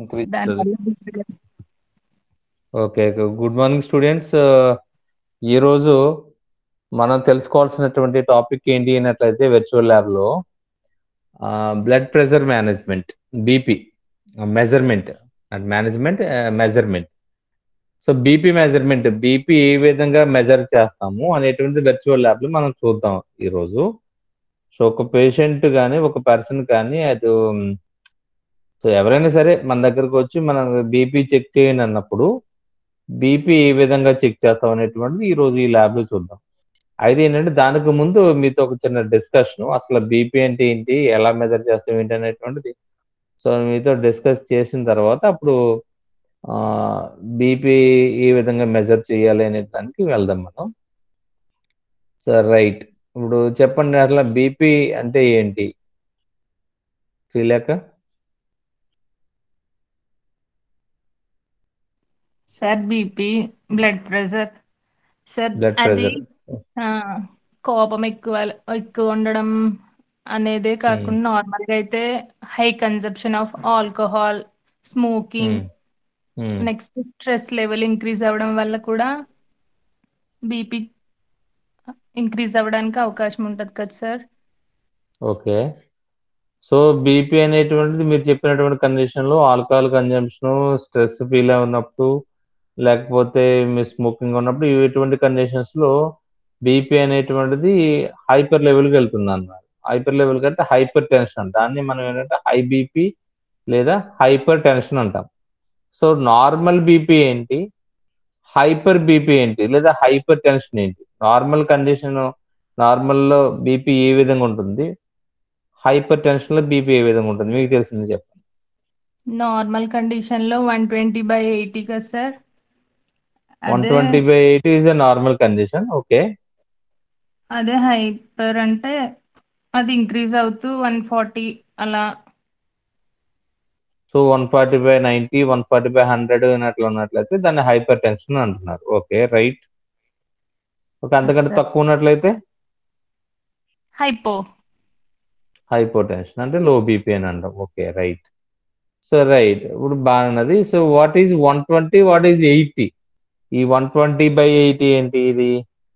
Increase దానివల్ల okay. Good morning students. ఈరోజు మనం తెలుసుకోవాల్సినటువంటి టాపిక్ ఏంటి అన్నట్లయితే వెర్చువల్ ల్యాబ్లో blood pressure management, BP measurement and measurement. So BP measurement, BP ఏ విధంగా మెజర్ చేస్తాము అనేటువంటి వెర్చువల్ ల్యాబ్లో మనం చూద్దాం ఈరోజు. సో ఒక పేషెంట్ కానీ ఒక పర్సన్ కానీ అది సో ఎవరైనా సరే మన దగ్గరకు వచ్చి మనం బీపీ చెక్ చేయండి అన్నప్పుడు బీపీ ఏ విధంగా చెక్ చేస్తాం అనేటువంటిది ఈరోజు ఈ ల్యాబ్లో చూద్దాం. అయితే ఏంటంటే దానికి ముందు మీతో ఒక చిన్న డిస్కషన్, అసలు బీపీ అంటే ఏంటి, ఎలా మెజర్ చేస్తాం ఏంటి అనేటువంటిది సో మీతో డిస్కస్ చేసిన తర్వాత అప్పుడు బీపీ ఏ విధంగా మెజర్ చేయాలి అనే దానికి వెళ్దాం మనం. సో రైట్, ఇప్పుడు చెప్పండి అసలు బీపీ అంటే ఏంటి Srilekha? Sir BP blood pressure sir blood అది ప్రెషర్. కోపం ఎక్కువ ఉండడం అనేదే కాకుండా నార్మల్గా అయితే high consumption of alcohol, smoking, next stress level increase అవ్వడం వల్ల కూడా బీపీ ఇంక్రీజ్ అవ్వడానికి అవకాశం ఉంటుంది కదా సార్. ఓకే, సో బీపీ అనేటువంటిది మీరు చెప్పినటువంటి కండిషన్లో ఆల్కహాల్ కన్జంప్షన్, స్ట్రెస్ ఫీల్ ఉన్నప్పుడు, లేకపోతే మీరు స్మోకింగ్ ఉన్నప్పుడు ఇటువంటి కండిషన్స్లో బీపీ అనేటువంటిది హైపర్ లెవెల్కి వెళ్తుంది అన్నారు. హైపర్ లెవెల్ కంటే హైపర్ టెన్షన్, దాన్ని మనం ఏంటంటే హై బీపీ లేదా హైపర్ టెన్షన్ అంటాం. సో నార్మల్ బీపీ ఏంటి, హైపర్ బీపీ ఏంటి, లేదా హైపర్ టెన్షన్ ఏంటి? నార్మల్ కండిషన్, నార్మల్లో బీపీ ఏ విధంగా ఉంటుంది, హైపర్ టెన్షన్లో బీపీ ఏ విధంగా ఉంటుంది, మీకు తెలిసింది చెప్పండి. నార్మల్ కండిషన్లో 120/80 కదా sir. 120/80 is a normal condition. Okay, అదే హైపర్ అంటే అది ఇంక్రీజ్ అవుతూ 140 అలా. సో 140/90, 140/100 అట్లా ఉన్నట్లయితే దాన్ని హైపర్ టెన్షన్ అంటున్నారు. Okay right. ఓకే, అంతకంటే తక్కువ ఉన్నట్లయితే హైపో టెన్షన్ అంటే లో బీపీ అని అంటాం. Okay right. సో రైట్, ఇప్పుడు బాగున్నది. So what is 120, what is 80? ఈ 120/80 ఏంటి ఇది?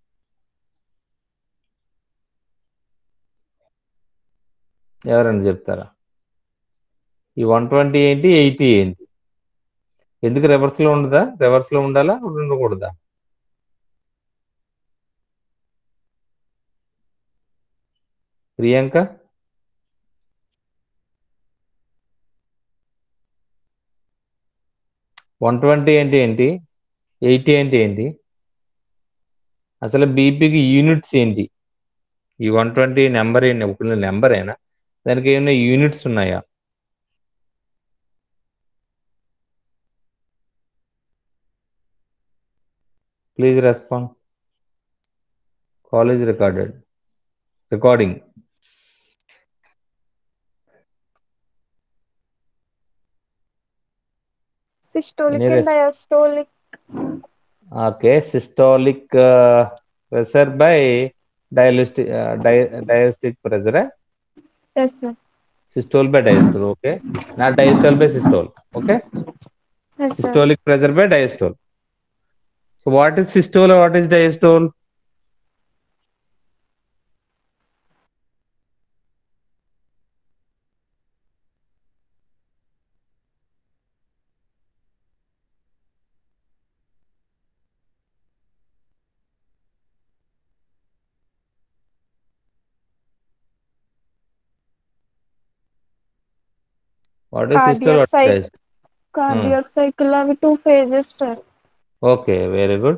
ఎవరైనా చెప్తారా? ఈ 120 ఏంటి, 80 ఏంటి? ఎందుకు రివర్స్లో ఉండదా? రివర్స్లో ఉండాలా, ఉండకూడదా? ప్రియాంక? $120 ఏంటి, 80 ఏంటి? అసలు బీపీకి యూనిట్స్ ఏంటి? ఈ 120 నెంబర్ ఏంటి? ఒక నెంబర్ అయినా దానికి ఏమైనా యూనిట్స్ ఉన్నాయా? Please respond. Call is recording. Systolic and diastolic. Okay, systolic pressure by diastolic pressure. Yes, sir. Systole by diastole, okay. Not diastole by systole, okay. Yes, sir. Systolic pressure by diastole. So what is systole, what is diastole? What is systole, what is diastole? Cardiac cycle have 2 phases, sir. Okay, very good.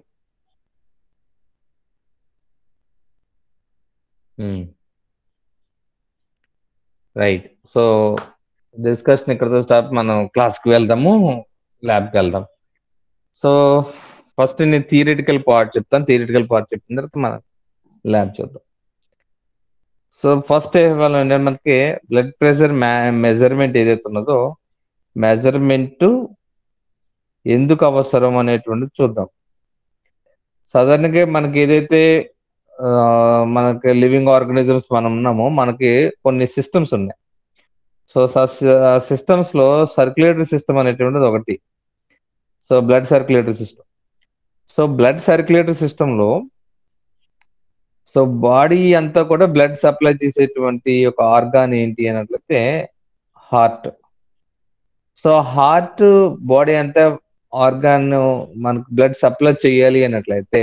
Right. So discussion ఇక్కడతో stop. మనం క్లాస్కి వెళ్దాము, ల్యాబ్కి వెళ్దాం. So first నేను theoretical part చెప్తాను, theoretical part చెప్పిన తర్వాత మనం ల్యాబ్ చూద్దాం. సో ఫస్ట్ ఏంటంటే మనకి బ్లడ్ ప్రెషర్ మెజర్మెంట్ ఏదైతే ఉన్నదో, మెజర్మెంట్ ఎందుకు అవసరం అనేటువంటిది చూద్దాం. సాధారణంగా మనకి ఏదైతే మనకి లివింగ్ ఆర్గానిజమ్స్ మనం ఉన్నామో, మనకి కొన్ని సిస్టమ్స్ ఉన్నాయి. సో సిస్టమ్స్ లో సర్క్యులేటరీ సిస్టమ్ అనేటువంటిది ఒకటి. So blood circulatory system. So blood circulatory system లో సో బాడీ అంతా కూడా బ్లడ్ సప్లై చేసేటువంటి ఒక ఆర్గాన్ ఏంటి అన్నట్లయితే హార్ట్. సో హార్ట్ బాడీ అంతా ఆర్గాన్ మనకు బ్లడ్ సప్లై చేయాలి అన్నట్లయితే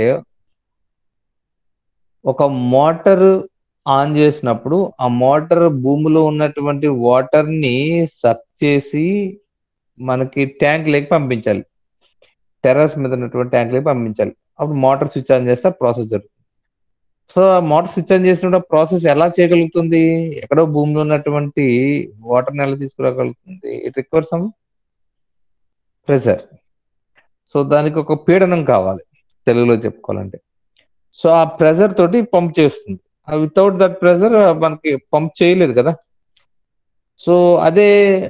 ఒక మోటార్ ఆన్ చేసినప్పుడు ఆ మోటార్ భూమిలో ఉన్నటువంటి వాటర్ ని సక్ చేసి మనకి ట్యాంక్ లేకి పంపించాలి. టెర్రస్ మీద ఉన్నటువంటి ట్యాంక్ లేకి పంపించాలి. అప్పుడు మోటార్ స్విచ్ ఆన్ చేస్తే ప్రాసెస్ జరుగుతుంది. సో ఆ మోటార్ స్విచ్ ఆన్ చేసినప్పుడు ప్రాసెస్ ఎలా చేయగలుగుతుంది? ఎక్కడో భూమిలో ఉన్నటువంటి వాటర్ ఎలా తీసుకురాగలుగుతుంది? It require some pressure. So దానికి ఒక పీడనం కావాలి తెలుగులో చెప్పుకోవాలంటే. సో ఆ ప్రెషర్ తోటి పంప్ చేస్తుంది. వితౌట్ దట్ ప్రెషర్ మనకి పంప్ చేయలేదు కదా. సో అదే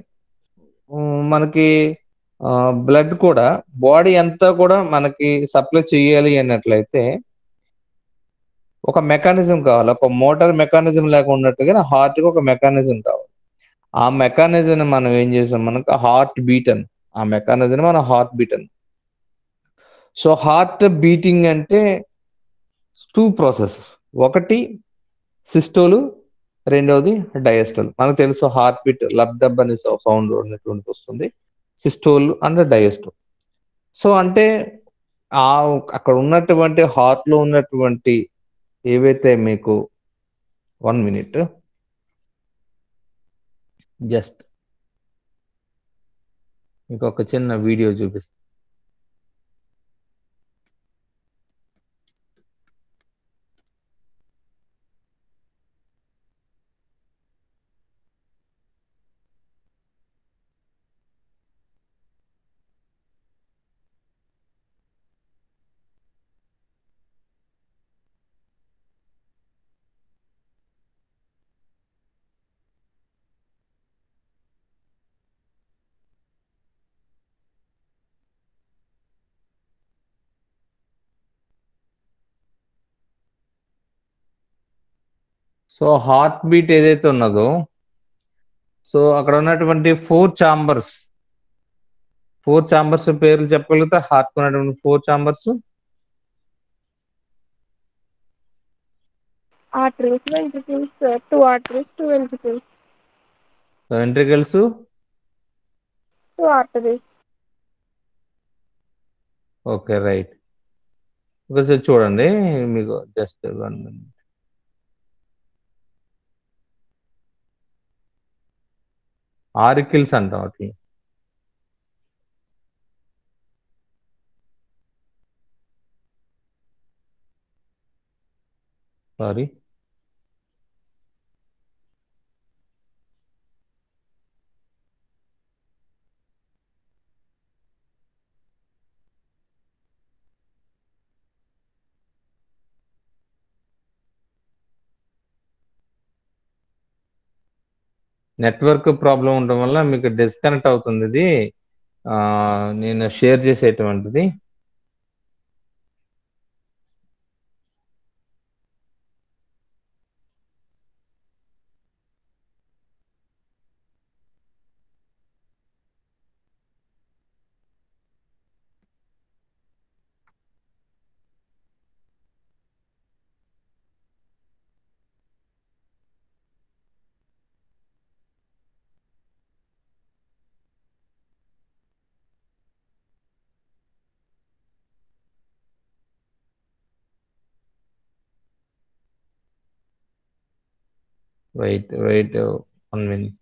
మనకి బ్లడ్ కూడా బాడీ అంతా కూడా మనకి సప్లై చేయాలి అన్నట్లయితే ఒక మెకానిజం కావాలి. ఒక మోటార్ మెకానిజం లేకుండా ఉన్నట్టుగా హార్ట్కి ఒక మెకానిజం కావాలి. ఆ మెకానిజం మనం ఏం చేసాం, మనకు హార్ట్ బీట్ అని, ఆ మెకానిజం మన హార్ట్ బీట్ అని. సో హార్ట్ బీటింగ్ అంటే టూ ప్రాసెస్. ఒకటి సిస్టోలు, రెండవది డయాస్టోల్. మనకు తెలుసు హార్ట్ బీట్ లబ్ డబ్ అనే సౌండ్ ఉన్నటువంటి వస్తుంది. Systole and diastole. సో అంటే ఆ అక్కడ ఉన్నటువంటి హార్ట్ లో ఉన్నటువంటి ఏవైతే మీకు 1 minute జస్ట్ ఇంకొక చిన్న వీడియో చూపిస్తాను. సో హార్ట్ బీట్ ఏదైతే ఉన్నదో, సో అక్కడ ఉన్నటువంటి 4 ఛాంబర్స్ పేర్లు చెప్పగలిగితే హార్ట్ ఉన్నటువంటి 4 chambers. Arteries, ventricles, sir. 2 arteries, 2 ventricles, ventricles, 2 arteries. Okay right. ఒకసారి చూడండి, మీకు జస్ట్ 1 minute. ఆరికిల్స్ అంటాం వాటిని. సారీ, నెట్వర్క్ ప్రాబ్లం ఉండడం వల్ల మీకు డిస్కనెక్ట్ అవుతుంది ఇది. నేను షేర్ చేసేటువంటిది. Wait 1 minute.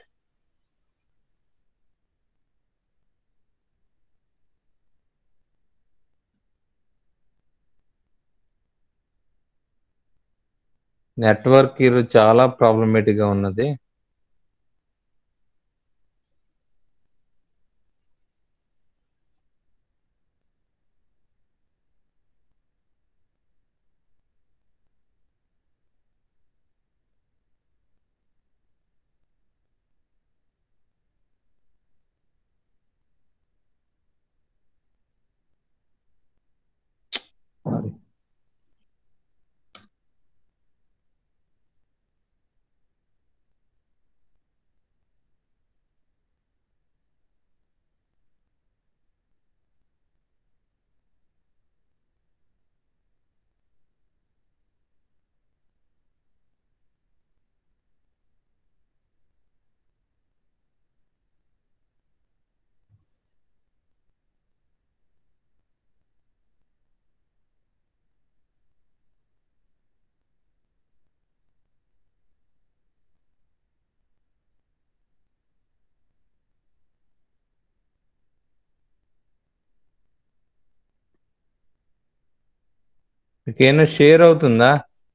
నెట్వర్క్ ఈరోజు చాలా ప్రాబ్లమేటిక్ గా ఉన్నది. సారీ. మీకేమైనా షేర్ అవుతుందా?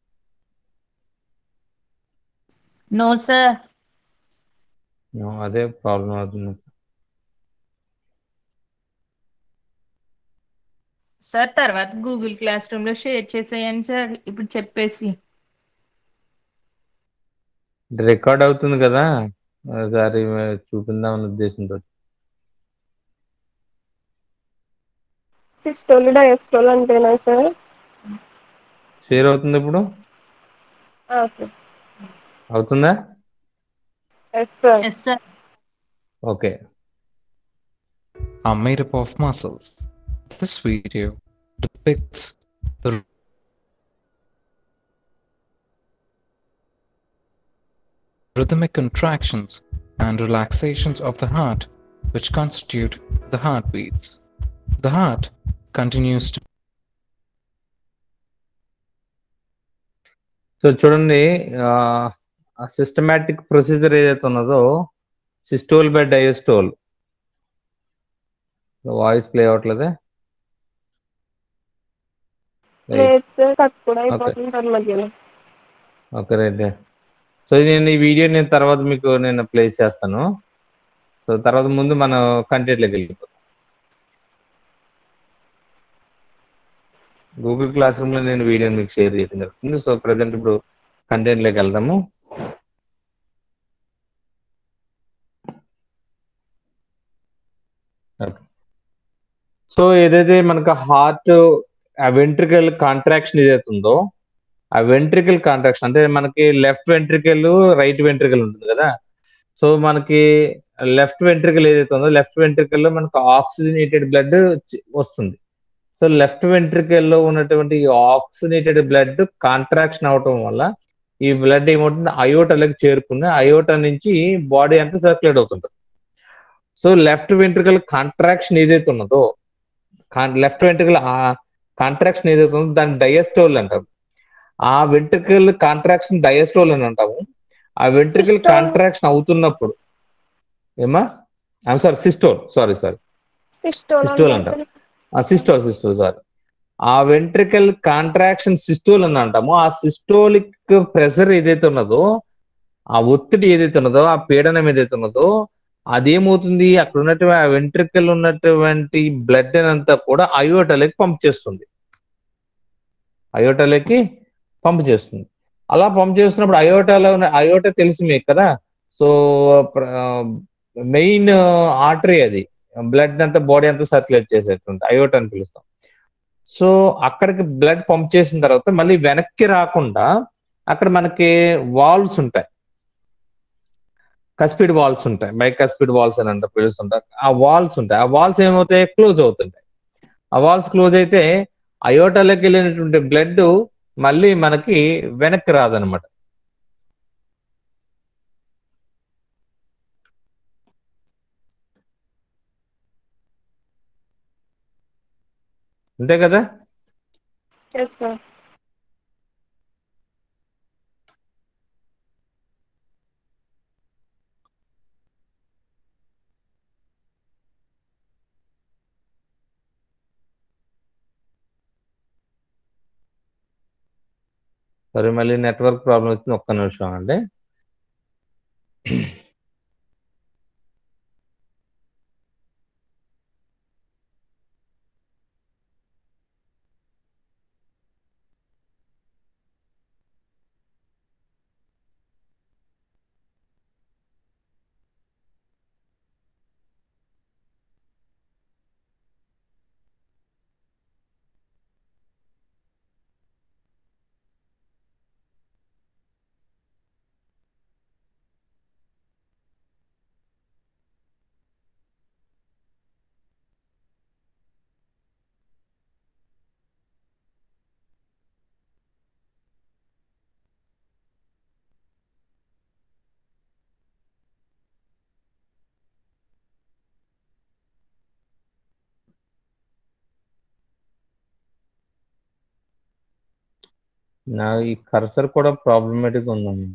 No sir. అదే ప్రాబ్లం అవుతుంది. సార్ తర్వాత గూగుల్ క్లాస్ రూమ్ లో షేర్ చేసేయండి సార్, ఇప్పుడు చెప్పేసి. రికార్డ్ అవుతుంది కదా, ఒకసారి చూపిందామనే ఉద్దేశంతో. సిస్టోల్ డయాస్టోల్ అంతేనా సార్? షేర్ అవుతుంది ఇప్పుడు? ఓకే. అవుతుందా? Yes sir. Yes sir. Okay. Are made up of muscles. This video depicts the rhythmic contractions and relaxations of the heart, which constitute the heartbeats. The heart continues to so చూడండి, systematic procedure ఏదైతే ఉన్నదో systole by diastole. Voice play అవ్వట్లేదే? లేదు sir, cut కూడా అయిపోతుంది sir మధ్యలో. Okay right. So నేను ఈ వీడియో తర్వాత మీకు నేను ప్లే చేస్తాను. సో తర్వాత ముందు మనం కంటెంట్లోకి వెళ్ళిపోతాం. గూగుల్ క్లాస్ రూమ్లో నేను వీడియోని మీకు షేర్ చేయడం జరుగుతుంది. సో ప్రజెంట్ ఇప్పుడు కంటెంట్లోకి వెళ్దాము. సో ఏదైతే మనకు హార్ట్ వెంట్రికల్ కాంట్రాక్షన్ ఏదైతే ఉందో, ఆ వెంట్రికల్ కాంట్రాక్షన్ అంటే మనకి లెఫ్ట్ వెంట్రికల్ రైట్ వెంట్రికల్ ఉంటుంది కదా. సో మనకి లెఫ్ట్ వెంట్రికల్ ఏదైతే ఉందో, లెఫ్ట్ వెంట్రికల్లో మనకు ఆక్సిజనేటెడ్ బ్లడ్ వస్తుంది. సో లెఫ్ట్ వెంట్రికల్లో ఉన్నటువంటి ఆక్సిజనేటెడ్ బ్లడ్ కాంట్రాక్షన్ అవటం వల్ల ఈ బ్లడ్ ఏమవుతుంది, అయోటాలకు చేరుకుని అయోటా నుంచి బాడీ అంతా సర్క్యులేట్ అవుతుంటుంది. సో లెఫ్ట్ వెంట్రికల్ కాంట్రాక్షన్ ఏదైతే ఉన్నదో, లెఫ్ట్ వెంట్రికల్ కాంట్రాక్షన్ ఏదైతే ఉందో దాన్ని డయాస్టోల్ అంటారు. ఆ వెంట్రికల్ కాంట్రాక్షన్ డయాస్టోల్ అని అంటాము. ఆ వెంట్రికల్ కాంట్రాక్షన్ అవుతున్నప్పుడు ఏమా సారీ సిస్టోల్ సిస్టోల్ అంటాం. Systole sorry. ఆ వెంట్రికల్ కాంట్రాక్షన్ సిస్టోల్ అని అంటాము. ఆ సిస్టోలిక్ ప్రెషర్ ఏదైతే ఉన్నదో, ఆ ఒత్తిడి ఏదైతే ఉన్నదో, ఆ పీడనం ఏదైతే ఉన్నదో, అదేమవుతుంది, అక్కడ ఉన్నటువంటి ఆ వెంట్రికల్ ఉన్నటువంటి బ్లడ్ అంతా కూడా అయోటాలకి పంప్ చేస్తుంది. అలా పంప్ చేస్తున్నప్పుడు అయోటా తెలుసు మీకు కదా. సో మెయిన్ ఆర్టరీ అది, బ్లడ్ అంతా బాడీ అంతా సర్క్యులేట్ చేసేటువంటి అయోటా అని పిలుస్తాం. సో అక్కడికి బ్లడ్ పంప్ చేసిన తర్వాత మళ్ళీ వెనక్కి రాకుండా అక్కడ మనకి వాల్వ్స్ ఉంటాయి, కస్పిడ్ వాల్స్ ఉంటాయి, బైకస్పిడ్ వాల్స్ అని అంటే పిలుస్తుంటారు. ఆ వాల్స్ ఉంటాయి. ఆ వాల్స్ ఏమవుతాయి, క్లోజ్ అవుతుంటాయి. ఆ వాల్స్ క్లోజ్ అయితే అయోటాలోకి వెళ్ళినటువంటి బ్లడ్ మళ్ళీ మనకి వెనక్కి రాదనమాట. అంతే కదా. Yes sir. సరే, మళ్ళీ నెట్వర్క్ ప్రాబ్లం వచ్చింది, ఒక్క నిమిషం అండి. నా ఈ కర్సర్ కూడా ప్రాబ్లమేటిక్ ఉందండి.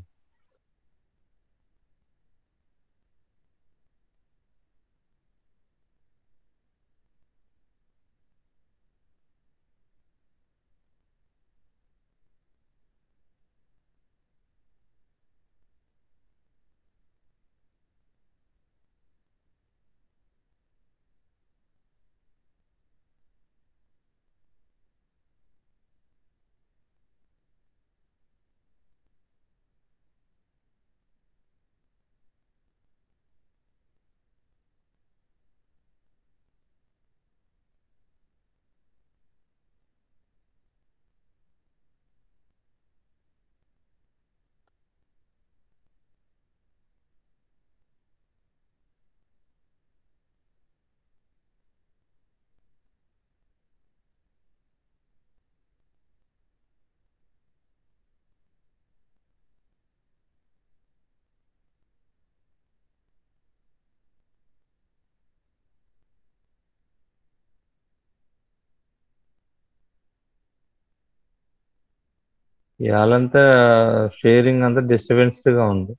ఇవాళంతా షేరింగ్ అంతా డిస్టర్బెన్స్డ్ గా ఉంది.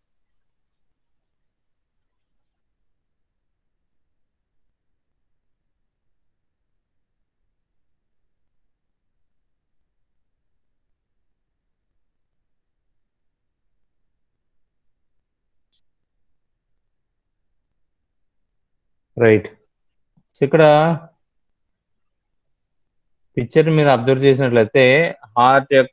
రైట్. ఇక్కడ పిక్చర్ మీరు అబ్జర్వ్ చేసినట్లయితే హార్ట్ యొక్క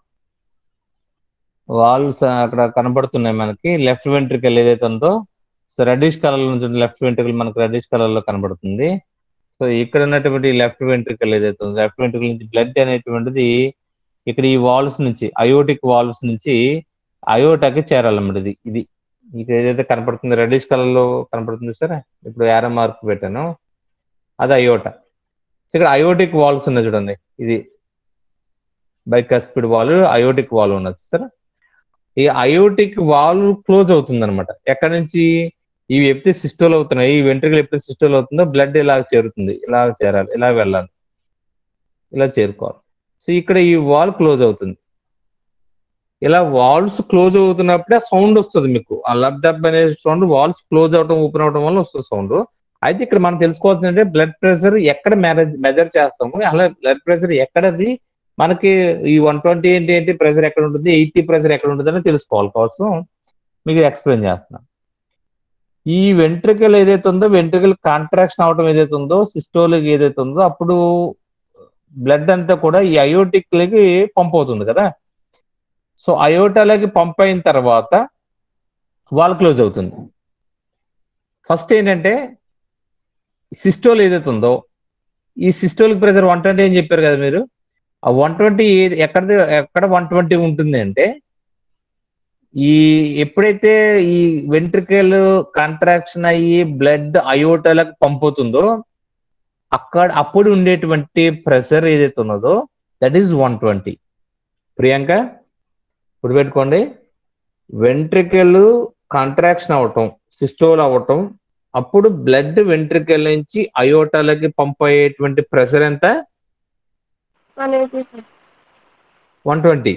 వాల్వ్స్ అక్కడ కనబడుతున్నాయి మనకి. లెఫ్ట్ వెంట్రికల్ ఏదైతే ఉందో సో రెడ్డిష్ కలర్ నుంచి లెఫ్ట్ వెంట్రికల్ మనకు రెడ్డిష్ కలర్ లో కనబడుతుంది. సో ఇక్కడ ఉన్నటువంటి లెఫ్ట్ వెంట్రికల్ ఏదైతే ఉందో లెఫ్ట్ వెంట్రికల్ నుంచి బ్లడ్ అనేటువంటిది ఇక్కడ ఈ వాల్వ్స్ నుంచి అయోటిక్ వాల్వ్స్ నుంచి అయోటాకి చేరాలన్నమాట. ఇది ఇక్కడ ఏదైతే కనపడుతుంది రెడ్డిష్ కలర్ లో కనపడుతుంది సరే, ఇప్పుడు యారో మార్క్ పెట్టాను, అది అయోటా. ఇక్కడ అయోటిక్ వాల్వ్స్ ఉన్నాయి చూడండి, ఇది బైకస్పిడ్ వాల్వ్ అయోటిక్ వాల్వ్ ఉన్నది సరే. ఈ అయోటిక్ వాల్వ్ క్లోజ్ అవుతుంది అనమాట. ఎక్కడి నుంచి ఇవి ఎప్పుడైతే సిస్టోల్ అవుతున్నాయి, ఈ వెంట్రికల్ ఎప్పుడైతే సిస్టోల్ అవుతుందో బ్లడ్ ఇలా చేరుతుంది, ఇలా చేరాలి, ఇలా వెళ్ళాలి, ఇలా చేరుకోవాలి. సో ఇక్కడ ఈ వాల్వ్ క్లోజ్ అవుతుంది. ఇలా వాల్వ్స్ క్లోజ్ అవుతున్నప్పుడే సౌండ్ వస్తుంది మీకు. ఆ లబ్ డబ్ అనే సౌండ్ వాల్వ్స్ క్లోజ్ అవడం ఓపెన్ అవడం వల్ల వస్తుంది సౌండ్. అయితే ఇక్కడ మనం తెలుసుకోవాల్సిందంటే బ్లడ్ ప్రెషర్ ఎక్కడ మెజర్ చేస్తాము, అలా బ్లడ్ ప్రెషర్ ఎక్కడది మనకి ఈ 120 ఏంటి ప్రెషర్ ఎక్కడ ఉంటుంది, 80 ప్రెషర్ ఎక్కడ ఉంటుంది అని తెలుసుకోవాలి కోసం మీకు ఎక్స్ప్లెయిన్ చేస్తున్నాను. ఈ వెంట్రికల్ ఏదైతే ఉందో వెంట్రికల్ కాంట్రాక్షన్ అవడం ఏదైతే ఉందో సిస్టోలిక్ ఏదైతే ఉందో అప్పుడు బ్లడ్ అంతా కూడా ఈ అయోటిక్ లకి పంప్ అవుతుంది కదా. సో అయోటాలకి పంప్ అయిన తర్వాత వాల్ క్లోజ్ అవుతుంది. ఫస్ట్ ఏంటంటే సిస్టోల్ ఏదైతే ఉందో ఈ సిస్టోలిక్ ప్రెషర్ 120 అని చెప్పారు కదా మీరు. ఆ 120 ఎక్కడ 120 ఉంటుంది అంటే ఈ ఎప్పుడైతే ఈ వెంట్రికల్ కాంట్రాక్షన్ అయ్యి బ్లడ్ అయోటాలకు పంప్ అవుతుందో అప్పుడు ఉండేటువంటి ప్రెషర్ ఏదైతే ఉన్నదో దట్ ఈస్ 120. ప్రియాంక ఇప్పుడు పెట్టుకోండి, వెంట్రికల్ కాంట్రాక్షన్ అవటం సిస్టోల్ అవటం అప్పుడు బ్లడ్ వెంట్రికల్ నుంచి అయోటాలకి పంప్ అయ్యేటువంటి ప్రెషర్ ఎంత? 120.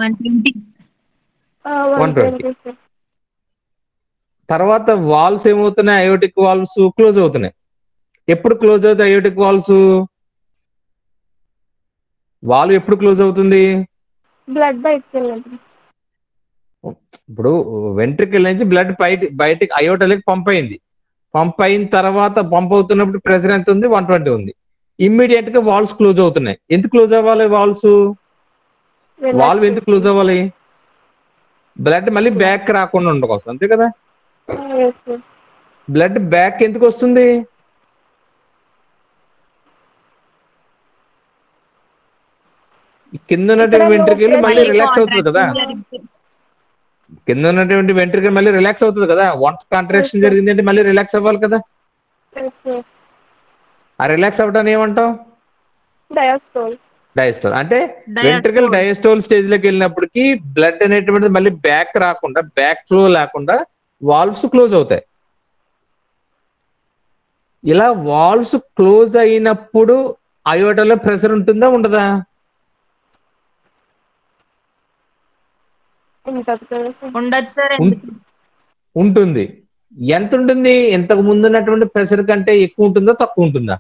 120. తర్వాత వాల్వ్స్ ఏమవుతున్నాయి, అయోటిక్ వాల్వ్స్ క్లోజ్ అవుతున్నాయి. ఎప్పుడు క్లోజ్ అవుతాయి అయోటిక్ వాల్వ్స్? వాల్వ్ ఎప్పుడు క్లోజ్ అవుతుంది? బ్లడ్ బయటకు వెళ్ళినప్పుడు. ఇప్పుడు వెంట్రికల్ నుంచి బ్లడ్ బయటికి అయోటాలకి పంప్ అయింది. పంప్ అయిన తర్వాత పంప్ అవుతున్నప్పుడు ప్రెషర్ ఎంత ఉంది? 120 ఉంది. ఇమ్మీడియట్ గా వాల్వ్స్ క్లోజ్ అవుతున్నాయి. ఎందుకు క్లోజ్ అవ్వాలి వాల్వ్స్? వాల్వ్ ఎందుకు క్లోజ్ అవ్వాలి? బ్లడ్ మళ్ళీ బ్యాక్ రాకుండా ఉండకోసం, అంతే కదా. బ్లడ్ బ్యాక్ ఎందుకు వస్తుంది? కింద ఉన్నటువంటి వెంట్రికల్ మళ్ళీ రిలాక్స్ అవుతుంది కదా. కింద ఉన్నటువంటి వెంట్రికల్ మళ్ళీ రిలాక్స్ అవుతుంది కదా. వన్స్ కాంట్రాక్షన్ జరిగింది అంటే మళ్ళీ రిలాక్స్ అవ్వాలి కదా. ఆ రిలాక్స్ అవ్వటాన్ని ఏమంటాం? డయాస్టోల్. డయాస్టోల్ అంటే వెంట్రికల్ డయాస్టోల్ స్టేజ్ లోకి వెళ్ళినప్పటికీ బ్లడ్ అనేటువంటిది మళ్ళీ బ్యాక్ రాకుండా బ్యాక్ ఫ్లో లేకుండా వాల్వ్స్ క్లోజ్ అవుతాయి. ఇలా వాల్వ్స్ క్లోజ్ అయినప్పుడు అయోటాలో ప్రెషర్ ఉంటుందా ఉండదా? ఉంటుంది. ఎంత ఉంటుంది? ఇంతకు ముందు ఉన్నటువంటి ప్రెషర్ కంటే ఎక్కువ ఉంటుందా తక్కువ ఉంటుందా?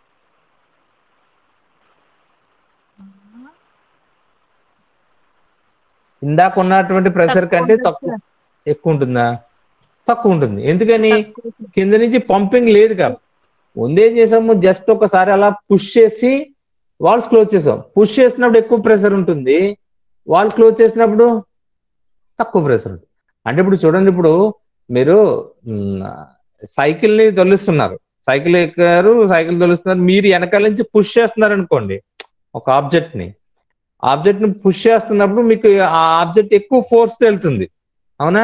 ఇందాక ఉన్నటువంటి ప్రెషర్ కంటే ఎక్కువ ఉంటుందా? తక్కువ ఉంటుంది. ఎందుకని? కింద నుంచి పంపింగ్ లేదు కాబట్టి. ముందేం చేసాము, జస్ట్ ఒకసారి అలా పుష్ చేసి వాల్వ్స్ క్లోజ్ చేసాం. పుష్ చేసినప్పుడు ఎక్కువ ప్రెషర్ ఉంటుంది, వాల్వ్ క్లోజ్ చేసినప్పుడు తక్కువ ప్రెషర్ ఉంటుంది. అంటే ఇప్పుడు చూడండి, ఇప్పుడు మీరు సైకిల్ ని తొలిస్తున్నారు, సైకిల్ ఎక్కారు, సైకిల్ తొలిస్తున్నారు, మీరు వెనకాల నుంచి పుష్ చేస్తున్నారు అనుకోండి ఒక ఆబ్జెక్ట్ ని పుష్ చేస్తున్నప్పుడు మీకు ఆ ఆబ్జెక్ట్ ఎక్కువ ఫోర్స్ వెళ్తుంది, అవునా?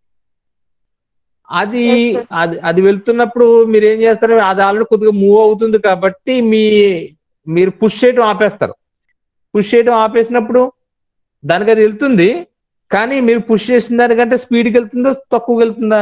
అది వెళ్తున్నప్పుడు మీరు ఏం చేస్తారు, అది ఆల్రెడీ కొద్దిగా మూవ్ అవుతుంది కాబట్టి మీరు పుష్ చేయడం ఆపేస్తారు. పుష్ చేయడం ఆపేసినప్పుడు దానికి అది వెళ్తుంది, కానీ మీరు పుష్ చేసిన దానికంటే స్పీడ్కి వెళ్తుందో తక్కువగా వెళ్తుందా?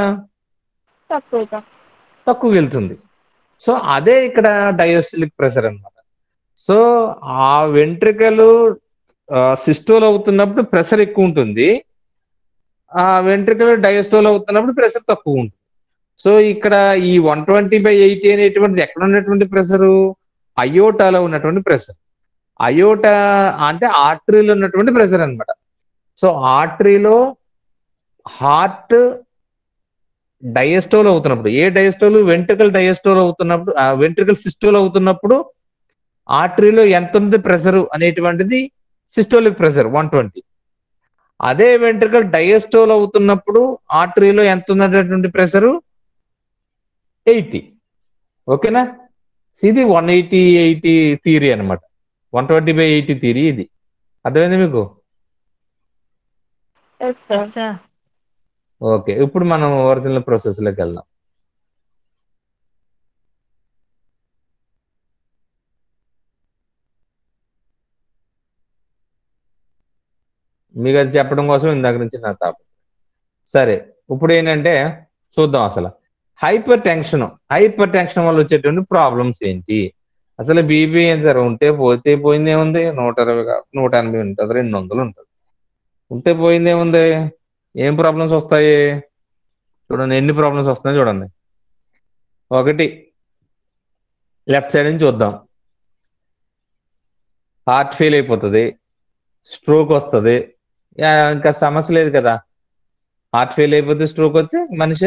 తక్కువగా వెళ్తుంది. సో అదే ఇక్కడ డయాస్టోలిక్ ప్రెషర్ అన్నమాట. సో ఆ వెంట్రికల్ సిస్టోల్ అవుతున్నప్పుడు ప్రెషర్ ఎక్కువ ఉంటుంది, ఆ వెంట్రికల్ డయాస్టోల్ అవుతున్నప్పుడు ప్రెషర్ తక్కువ ఉంటుంది. సో ఇక్కడ ఈ 120/80 అనేటువంటిది ఎక్కడ ఉన్నటువంటి ప్రెషరు? అయోటాలో ఉన్నటువంటి ప్రెషర్. అయోటా అంటే ఆర్టరీలో ఉన్నటువంటి ప్రెషర్ అన్నమాట. సో ఆర్టరీలో హార్ట్ డయాస్టోల్ అవుతున్నప్పుడు, ఏ డయాస్టోల్? వెంట్రికల్ డయాస్టోల్ అవుతున్నప్పుడు, వెంట్రికల్ సిస్టోల్ అవుతున్నప్పుడు ఆర్టరీలో ఎంత ఉంది ప్రెషర్ అనేటువంటిది సిస్టోలిక్ ప్రెషర్ 120. అదే వెంట్రికల్ డయాస్టోల్ అవుతున్నప్పుడు ఆర్టరీలో ఎంత ఉన్నటువంటి ప్రెషరు? 80. ఓకేనా? ఇది 180/80 థియరీ అనమాట. 120/80 థియరీ ఇది. అర్థమైంది మీకు? Yes, sir. Yes sir. Okay, ఇప్పుడు మనం ఒరిజినల్ ప్రాసెస్ లోకి వెళ్దాం. మీకు అది చెప్పడం కోసం ఇందాక నుంచి నా టాపిక్. సరే, ఇప్పుడు ఏంటంటే చూద్దాం అసలు హైపర్ టెన్షన్ వల్ల వచ్చేటువంటి ప్రాబ్లమ్స్ ఏంటి. అసలు బీపీ ఏం సార్? ఉంటే పోతే పోయింది ఏముంది? 120 180 ఉంటుంది, 200 ఉంటుంది. ఉంటే పోయింది ఏముంది? ఏం ప్రాబ్లమ్స్ వస్తాయి చూడండి, ఎన్ని ప్రాబ్లమ్స్ వస్తున్నాయి చూడండి. ఒకటి, లెఫ్ట్ సైడ్ నుంచి చూద్దాం. హార్ట్ ఫెయిల్ అయిపోతుంది, స్ట్రోక్ వస్తుంది. ఇంకా సమస్య లేదు కదా. హార్ట్ ఫెయిల్ అయిపోతే స్ట్రోక్ వస్తే మనిషే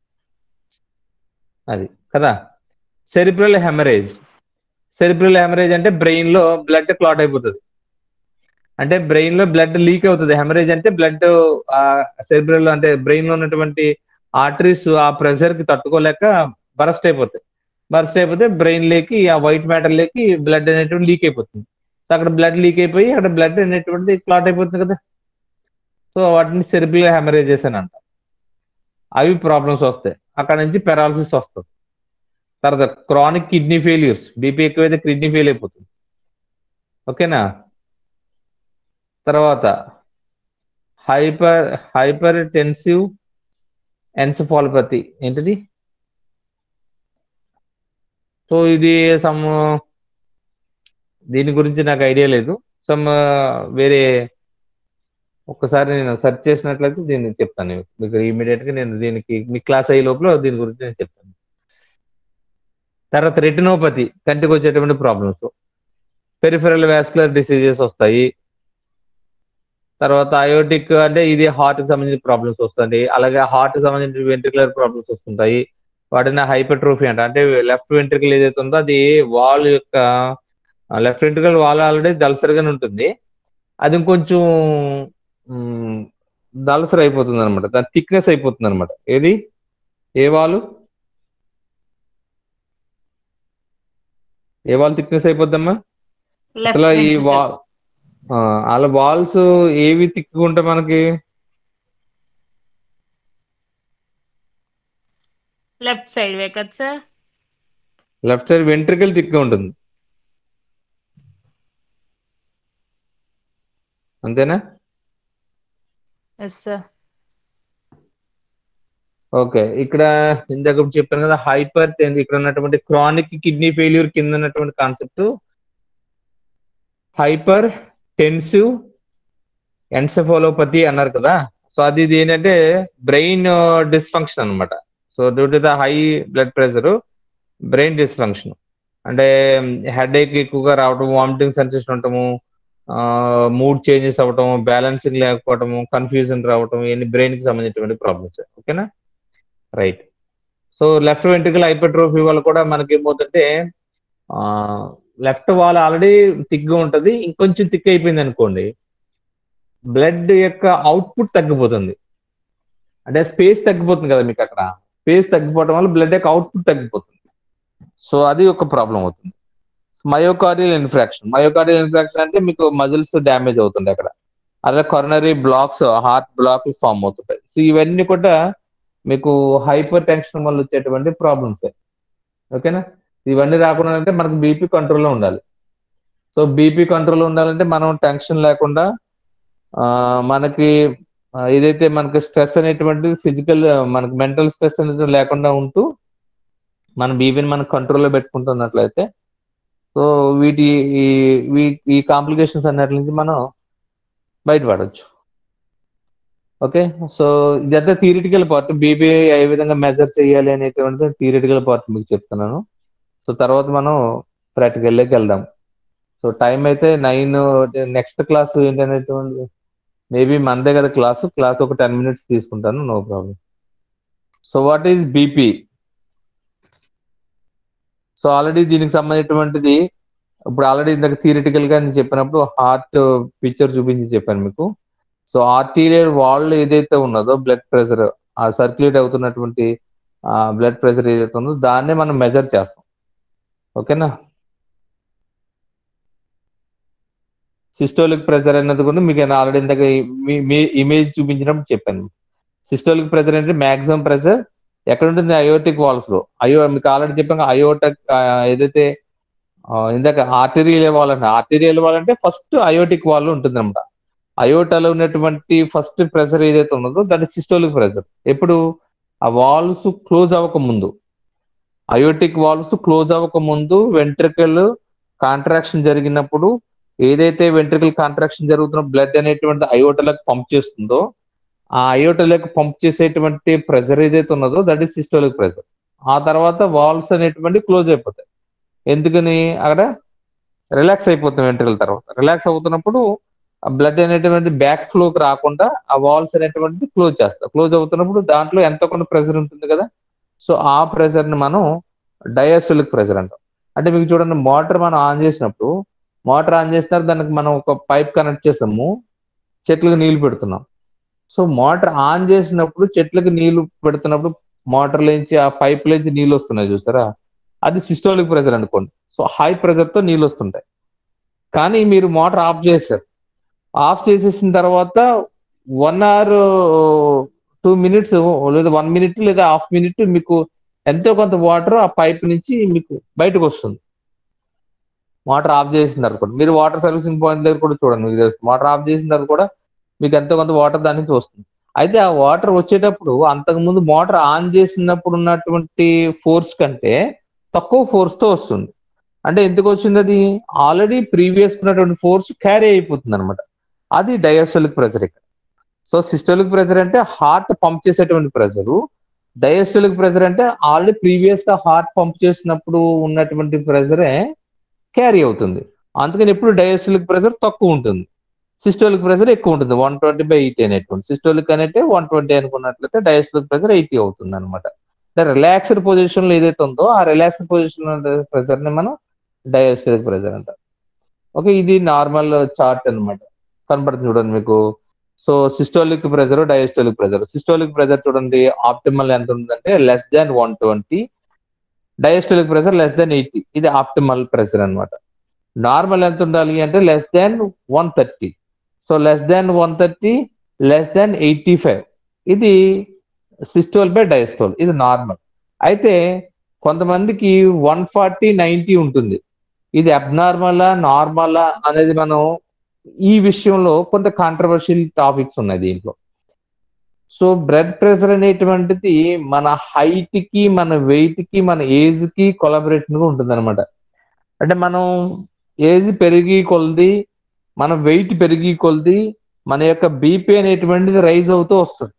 అది కదా. సెరిబ్రల్ హెమరేజ్ అంటే బ్రెయిన్ లో బ్లడ్ క్లాట్ అయిపోతుంది, అంటే బ్రెయిన్ లో బ్లడ్ లీక్ అవుతుంది. హెమరేజ్ అంటే బ్లడ్ సెరిబ్రల్ అంటే బ్రెయిన్ లో ఉన్నటువంటి ఆర్టరీస్ ఆ ప్రెషర్ కి తట్టుకోలేక బరస్ట్ అయిపోతే బ్రెయిన్ లేకి ఆ వైట్ మ్యాటర్ లేకి బ్లడ్ అనేటువంటి లీక్ అయిపోతుంది. సో అక్కడ బ్లడ్ లీక్ అయిపోయి అక్కడ బ్లడ్ అనేటువంటిది క్లాట్ అయిపోతుంది కదా. సో వాటిని సెరిబ్రల్ హెమరేజెస్ అని అంటాం. అవి ప్రాబ్లమ్స్ వస్తాయి. అక్కడ నుంచి పెరాలసిస్ వస్తుంది. తర్వాత క్రానిక్ కిడ్నీ ఫెయిల్యూర్స్, బీపీ ఎక్కువైతే కిడ్నీ ఫెయిల్ అయిపోతుంది. ఓకేనా? తర్వాత హైపర్ టెన్సివ్ ఎన్సెఫాలోపతి ఏంటిది? సో ఇది దీని గురించి నాకు ఐడియా లేదు. వేరే ఒక్కసారి నేను సెర్చ్ చేసినట్లయితే దీన్ని చెప్తాను మీకు ఇమీడియట్ గా. నేను దీనికి మీ క్లాస్ అయ్యే లోపల దీని గురించి నేను చెప్తాను. తర్వాత రెటినోపతి, కంటికి వచ్చేటువంటి ప్రాబ్లమ్స్. పెరిఫెరల్ వాస్కులర్ డిసీజెస్ వస్తాయి. తర్వాత అయోటిక్ అంటే ఇది హార్ట్ కి సంబంధించిన ప్రాబ్లమ్స్ వస్తాయి. అలాగే హార్ట్ కి సంబంధించిన వెంట్రికులర్ ప్రాబ్లమ్స్ వస్తుంటాయి. వాటిని హైపర్ట్రోఫీ అంటే లెఫ్ట్ వెంట్రికల్ ఏదైతే ఉందో అది వాల్ యొక్క లెఫ్ట్ వెంట్రికల్ వాల్ ఆల్రెడీ దళసరిగానే ఉంటుంది, అది ఇంకొంచెం దళసరి అయిపోతుంది అనమాట, దాని థిక్నెస్ అయిపోతుంది అనమాట. ఏది? ఏ వాల్ థిక్నెస్ అయిపోద్దమ్మా? అసలు ఈ అలా వాల్స్ ఏవి థిక్గా ఉంటాయి మనకి? లెఫ్ట్ సైడ్ వే కదా సార్? లెఫ్ట్ సైడ్ వెంట్రికల్ థిక్గా ఉంటుంది, అంతేనా? Yes sir. ఓకే, ఇక్కడ ఇందాక చెప్పాను కదా ఇక్కడ ఉన్నటువంటి క్రానిక్ కిడ్నీ ఫెయిల్యూర్ కింద ఉన్నటువంటి కాన్సెప్ట్ హైపర్ టెన్సివ్ ఎన్సెఫాలోపతి అన్నారు కదా. సో అది ఏంటంటే బ్రెయిన్ డిస్ఫంక్షన్ అనమాట. So due to the high blood pressure brain dysfunction అంటే హెడేక్ ఎక్కువగా రావటం, వామిటింగ్ సెన్సేషన్ ఉండటము, మూడ్ చేంజెస్ అవ్వటం, బ్యాలెన్సింగ్ లేకపోవటము, కన్ఫ్యూజన్ రావటం, ఇవన్నీ బ్రెయిన్ కి సంబంధించినటువంటి ప్రాబ్లమ్స్. ఓకేనా? Right. So left ventricle hypertrophy వల్ల కూడా మనకి ఏమవుతుంటే లెఫ్ట్ వాల్ ఆల్రెడీ థిక్గా ఉంటుంది, ఇంకొంచెం థిక్ అయిపోయింది అనుకోండి, బ్లడ్ యొక్క అవుట్పుట్ తగ్గిపోతుంది. అంటే స్పేస్ తగ్గిపోతుంది కదా మీకు, అక్కడ స్పేస్ తగ్గిపోవడం వల్ల బ్లడ్ యొక్క అవుట్పుట్ తగ్గిపోతుంది. సో అది ఒక ప్రాబ్లం అవుతుంది. మయోకార్డియల్ ఇన్ఫ్రాక్షన్ అంటే మీకు మజిల్స్ డ్యామేజ్ అవుతుంది అక్కడ. అలాగే coronary blocks, heart block form అవుతుంటాయి. సో ఇవన్నీ కూడా మీకు హైపర్ టెన్షన్ వల్ల వచ్చేటువంటి ప్రాబ్లమ్స్. ఓకేనా? ఇవన్నీ రాకుండా అంటే మనకు బీపీ కంట్రోల్లో ఉండాలి. సో బీపీ కంట్రోల్లో ఉండాలంటే మనం టెన్షన్ లేకుండా మనకి ఏదైతే మనకి స్ట్రెస్ అనేటువంటి ఫిజికల్ మనకి మెంటల్ స్ట్రెస్ అనేది లేకుండా ఉంటూ మన బీపీని మనం కంట్రోల్లో పెట్టుకుంటున్నట్లయితే సో ఈ కాంప్లికేషన్స్ అన్నిటి నుంచి మనం బయటపడవచ్చు. ఓకే, సో ఇదంతా థియరిటికల్ పార్ట్. బీపీ ఏ విధంగా మెజర్ చేయాలి అనేటువంటిది థియరిటికల్ పార్ట్ మీకు చెప్తున్నాను. సో తర్వాత మనం ప్రాక్టికల్లోకి వెళ్దాం. సో టైం అయితే 9. నెక్స్ట్ క్లాస్ ఏంటనేటువంటి మేబీ మనదే కదా క్లాస్ ఒక 10 minutes తీసుకుంటాను, no problem. So what is BP? So already దీనికి సంబంధించినటువంటిది ఇప్పుడు ఆల్రెడీ ఇందాక థియరిటికల్ గా నేను చెప్పినప్పుడు హార్ట్ పిక్చర్ చూపించి చెప్పాను మీకు. సో ఆర్టీరియల్ వాల్ ఏదైతే ఉన్నదో బ్లడ్ ప్రెషర్, ఆ సర్క్యులేట్ అవుతున్నటువంటి బ్లడ్ ప్రెషర్ ఏదైతే ఉందో దాన్నే మనం మెజర్ చేస్తాం. ఓకేనా? సిస్టోలిక్ ప్రెషర్ అనేది కూడా మీకు ఆల్రెడీ ఇందాక మీ ఇమేజ్ చూపించినప్పుడు చెప్పాను. సిస్టోలిక్ ప్రెషర్ అంటే మాక్సిమం ప్రెషర్ ఎక్కడ ఉంటుంది? అయోటిక్ వాల్స్ లో. మీకు ఆల్రెడీ చెప్పాక అయోటక్ ఏదైతే ఇందాక ఆర్టీరియల్ వాల్ అంటే ఫస్ట్ అయోటిక్ వాల్ ఉంటుంది అనమాట. అయోటాలో ఉన్నటువంటి ఫస్ట్ ప్రెషర్ ఏదైతే ఉన్నదో దాన్ని సిస్టోలిక్ ప్రెషర్. ఎప్పుడు? ఆ వాల్స్ క్లోజ్ అవ్వక ముందు, అయోటిక్ వాల్స్ క్లోజ్ అవ్వక ముందు వెంట్రికల్ కాంట్రాక్షన్ జరిగినప్పుడు ఏదైతే వెంట్రికల్ కాంట్రాక్షన్ జరుగుతున్న బ్లడ్ అనేటువంటి అయోటలకు పంప్ చేస్తుందో ఆ అయోటలకు పంప్ చేసేటువంటి ప్రెషర్ ఏదైతే ఉన్నదో దట్ ఈస్ సిస్టోలిక్ ప్రెషర్. ఆ తర్వాత వాల్స్ అనేటువంటి క్లోజ్ అయిపోతాయి. ఎందుకని? అక్కడ రిలాక్స్ అయిపోతుంది వెంట్రికల్. తర్వాత రిలాక్స్ అవుతున్నప్పుడు ఆ బ్లడ్ అనేటువంటి బ్యాక్ ఫ్లోకి రాకుండా ఆ వాల్స్ అనేటువంటి క్లోజ్ చేస్తారు. క్లోజ్ అవుతున్నప్పుడు దాంట్లో ఎంతో కొంత ప్రెషర్ ఉంటుంది కదా. సో ఆ ప్రెషర్ ని మనం డయాస్టోలిక్ ప్రెషర్ అంటాం. అంటే మీకు చూడండి, మోటార్ మనం ఆన్ చేసినప్పుడు దానికి మనం ఒక పైప్ కనెక్ట్ చేసాము, చెట్లకు నీళ్లు పెడుతున్నాం. సో మోటార్ ఆన్ చేసినప్పుడు చెట్లకు నీళ్లు పెడుతున్నప్పుడు మోటార్లోంచి ఆ పైప్ లోంచి నీళ్ళు వస్తున్నాయి చూసారా, అది సిస్టోలిక్ ప్రెషర్ అనుకోండి. సో హై ప్రెషర్ తో నీళ్ళు వస్తుంటాయి. కానీ మీరు మోటార్ ఆఫ్ చేశారు, ఆఫ్ చేసేసిన తర్వాత 1 or 2 minutes లేదా 1 minute లేదా హాఫ్ మినిట్ మీకు ఎంతో కొంత వాటర్ ఆ పైప్ నుంచి మీకు బయటకు వస్తుంది. మోటార్ ఆఫ్ చేసిన తర్వాత కూడా మీరు వాటర్ సర్వీసింగ్ పాయింట్ దగ్గర కూడా చూడండి, మీకు తెలుస్తుంది. మోటార్ ఆఫ్ చేసిన తర్వాత కూడా మీకు ఎంతో కొంత వాటర్ దాని నుంచి వస్తుంది. అయితే ఆ వాటర్ వచ్చేటప్పుడు అంతకుముందు మోటార్ ఆన్ చేసినప్పుడు ఉన్నటువంటి ఫోర్స్ కంటే తక్కువ ఫోర్స్ తో వస్తుంది. అంటే ఎందుకు వచ్చింది? అది ఆల్రెడీ ప్రీవియస్ ఉన్నటువంటి ఫోర్స్ క్యారీ అయిపోతుంది అనమాట. అది డయాస్టోలిక్ ప్రెషర్ ఇక్కడ. సో సిస్టోలిక్ ప్రెషర్ అంటే హార్ట్ పంప్ చేసేటువంటి ప్రెషరు, డయాస్టోలిక్ ప్రెషర్ అంటే ఆల్రెడీ ప్రీవియస్ గా హార్ట్ పంప్ చేసినప్పుడు ఉన్నటువంటి ప్రెషరే క్యారీ అవుతుంది. అందుకని ఎప్పుడు డయాస్టోలిక్ ప్రెషర్ తక్కువ ఉంటుంది, సిస్టోలిక్ ప్రెషర్ ఎక్కువ ఉంటుంది. 120/80 అనేటువంటి సిస్టోలిక్ అనేది 120 అనుకున్నట్లయితే డయాస్టోలిక్ ప్రెషర్ 80 అవుతుంది అనమాట. రిలాక్స్డ్ పొజిషన్ లో ఏదైతే ఉందో ఆ రిలాక్స్డ్ పొజిషన్ ప్రెషర్ ని మనం డయాస్టోలిక్ ప్రెషర్ అంటాం. ఓకే, ఇది నార్మల్ చార్ట్ అన్నమాట. కనపడుతుంది చూడండి మీకు. So systolic pressure, diastolic pressure. Systolic pressure చూడండి ఆప్టిమల్ ఎంత ఉందంటే <120, డయాస్టోలిక్ ప్రెషర్ <80. ఇది ఆప్టిమల్ ప్రెషర్ అన్నమాట. నార్మల్ ఎంత ఉండాలి అంటే <130. సో <130, <85. ఇది సిస్టోల్ బై డయాస్టోల్, ఇది నార్మల్. అయితే కొంతమందికి 140/90 ఉంటుంది. ఇది అబ్నార్మలా నార్మలా అనేది మనం ఈ విషయంలో కొంత కాంట్రవర్షియల్ టాపిక్స్ ఉన్నాయి దీంట్లో. సో బ్లడ్ ప్రెషర్ అనేటువంటిది మన హైట్ కి, మన వెయిట్ కి, మన ఏజ్ కి కొలాబరేషన్ గా ఉంటుంది అనమాట. అంటే మనం ఏజ్ పెరిగి కొలది, మన వెయిట్ పెరిగి కొలది మన యొక్క బీపీ అనేటువంటిది రైజ్ అవుతూ వస్తుంది.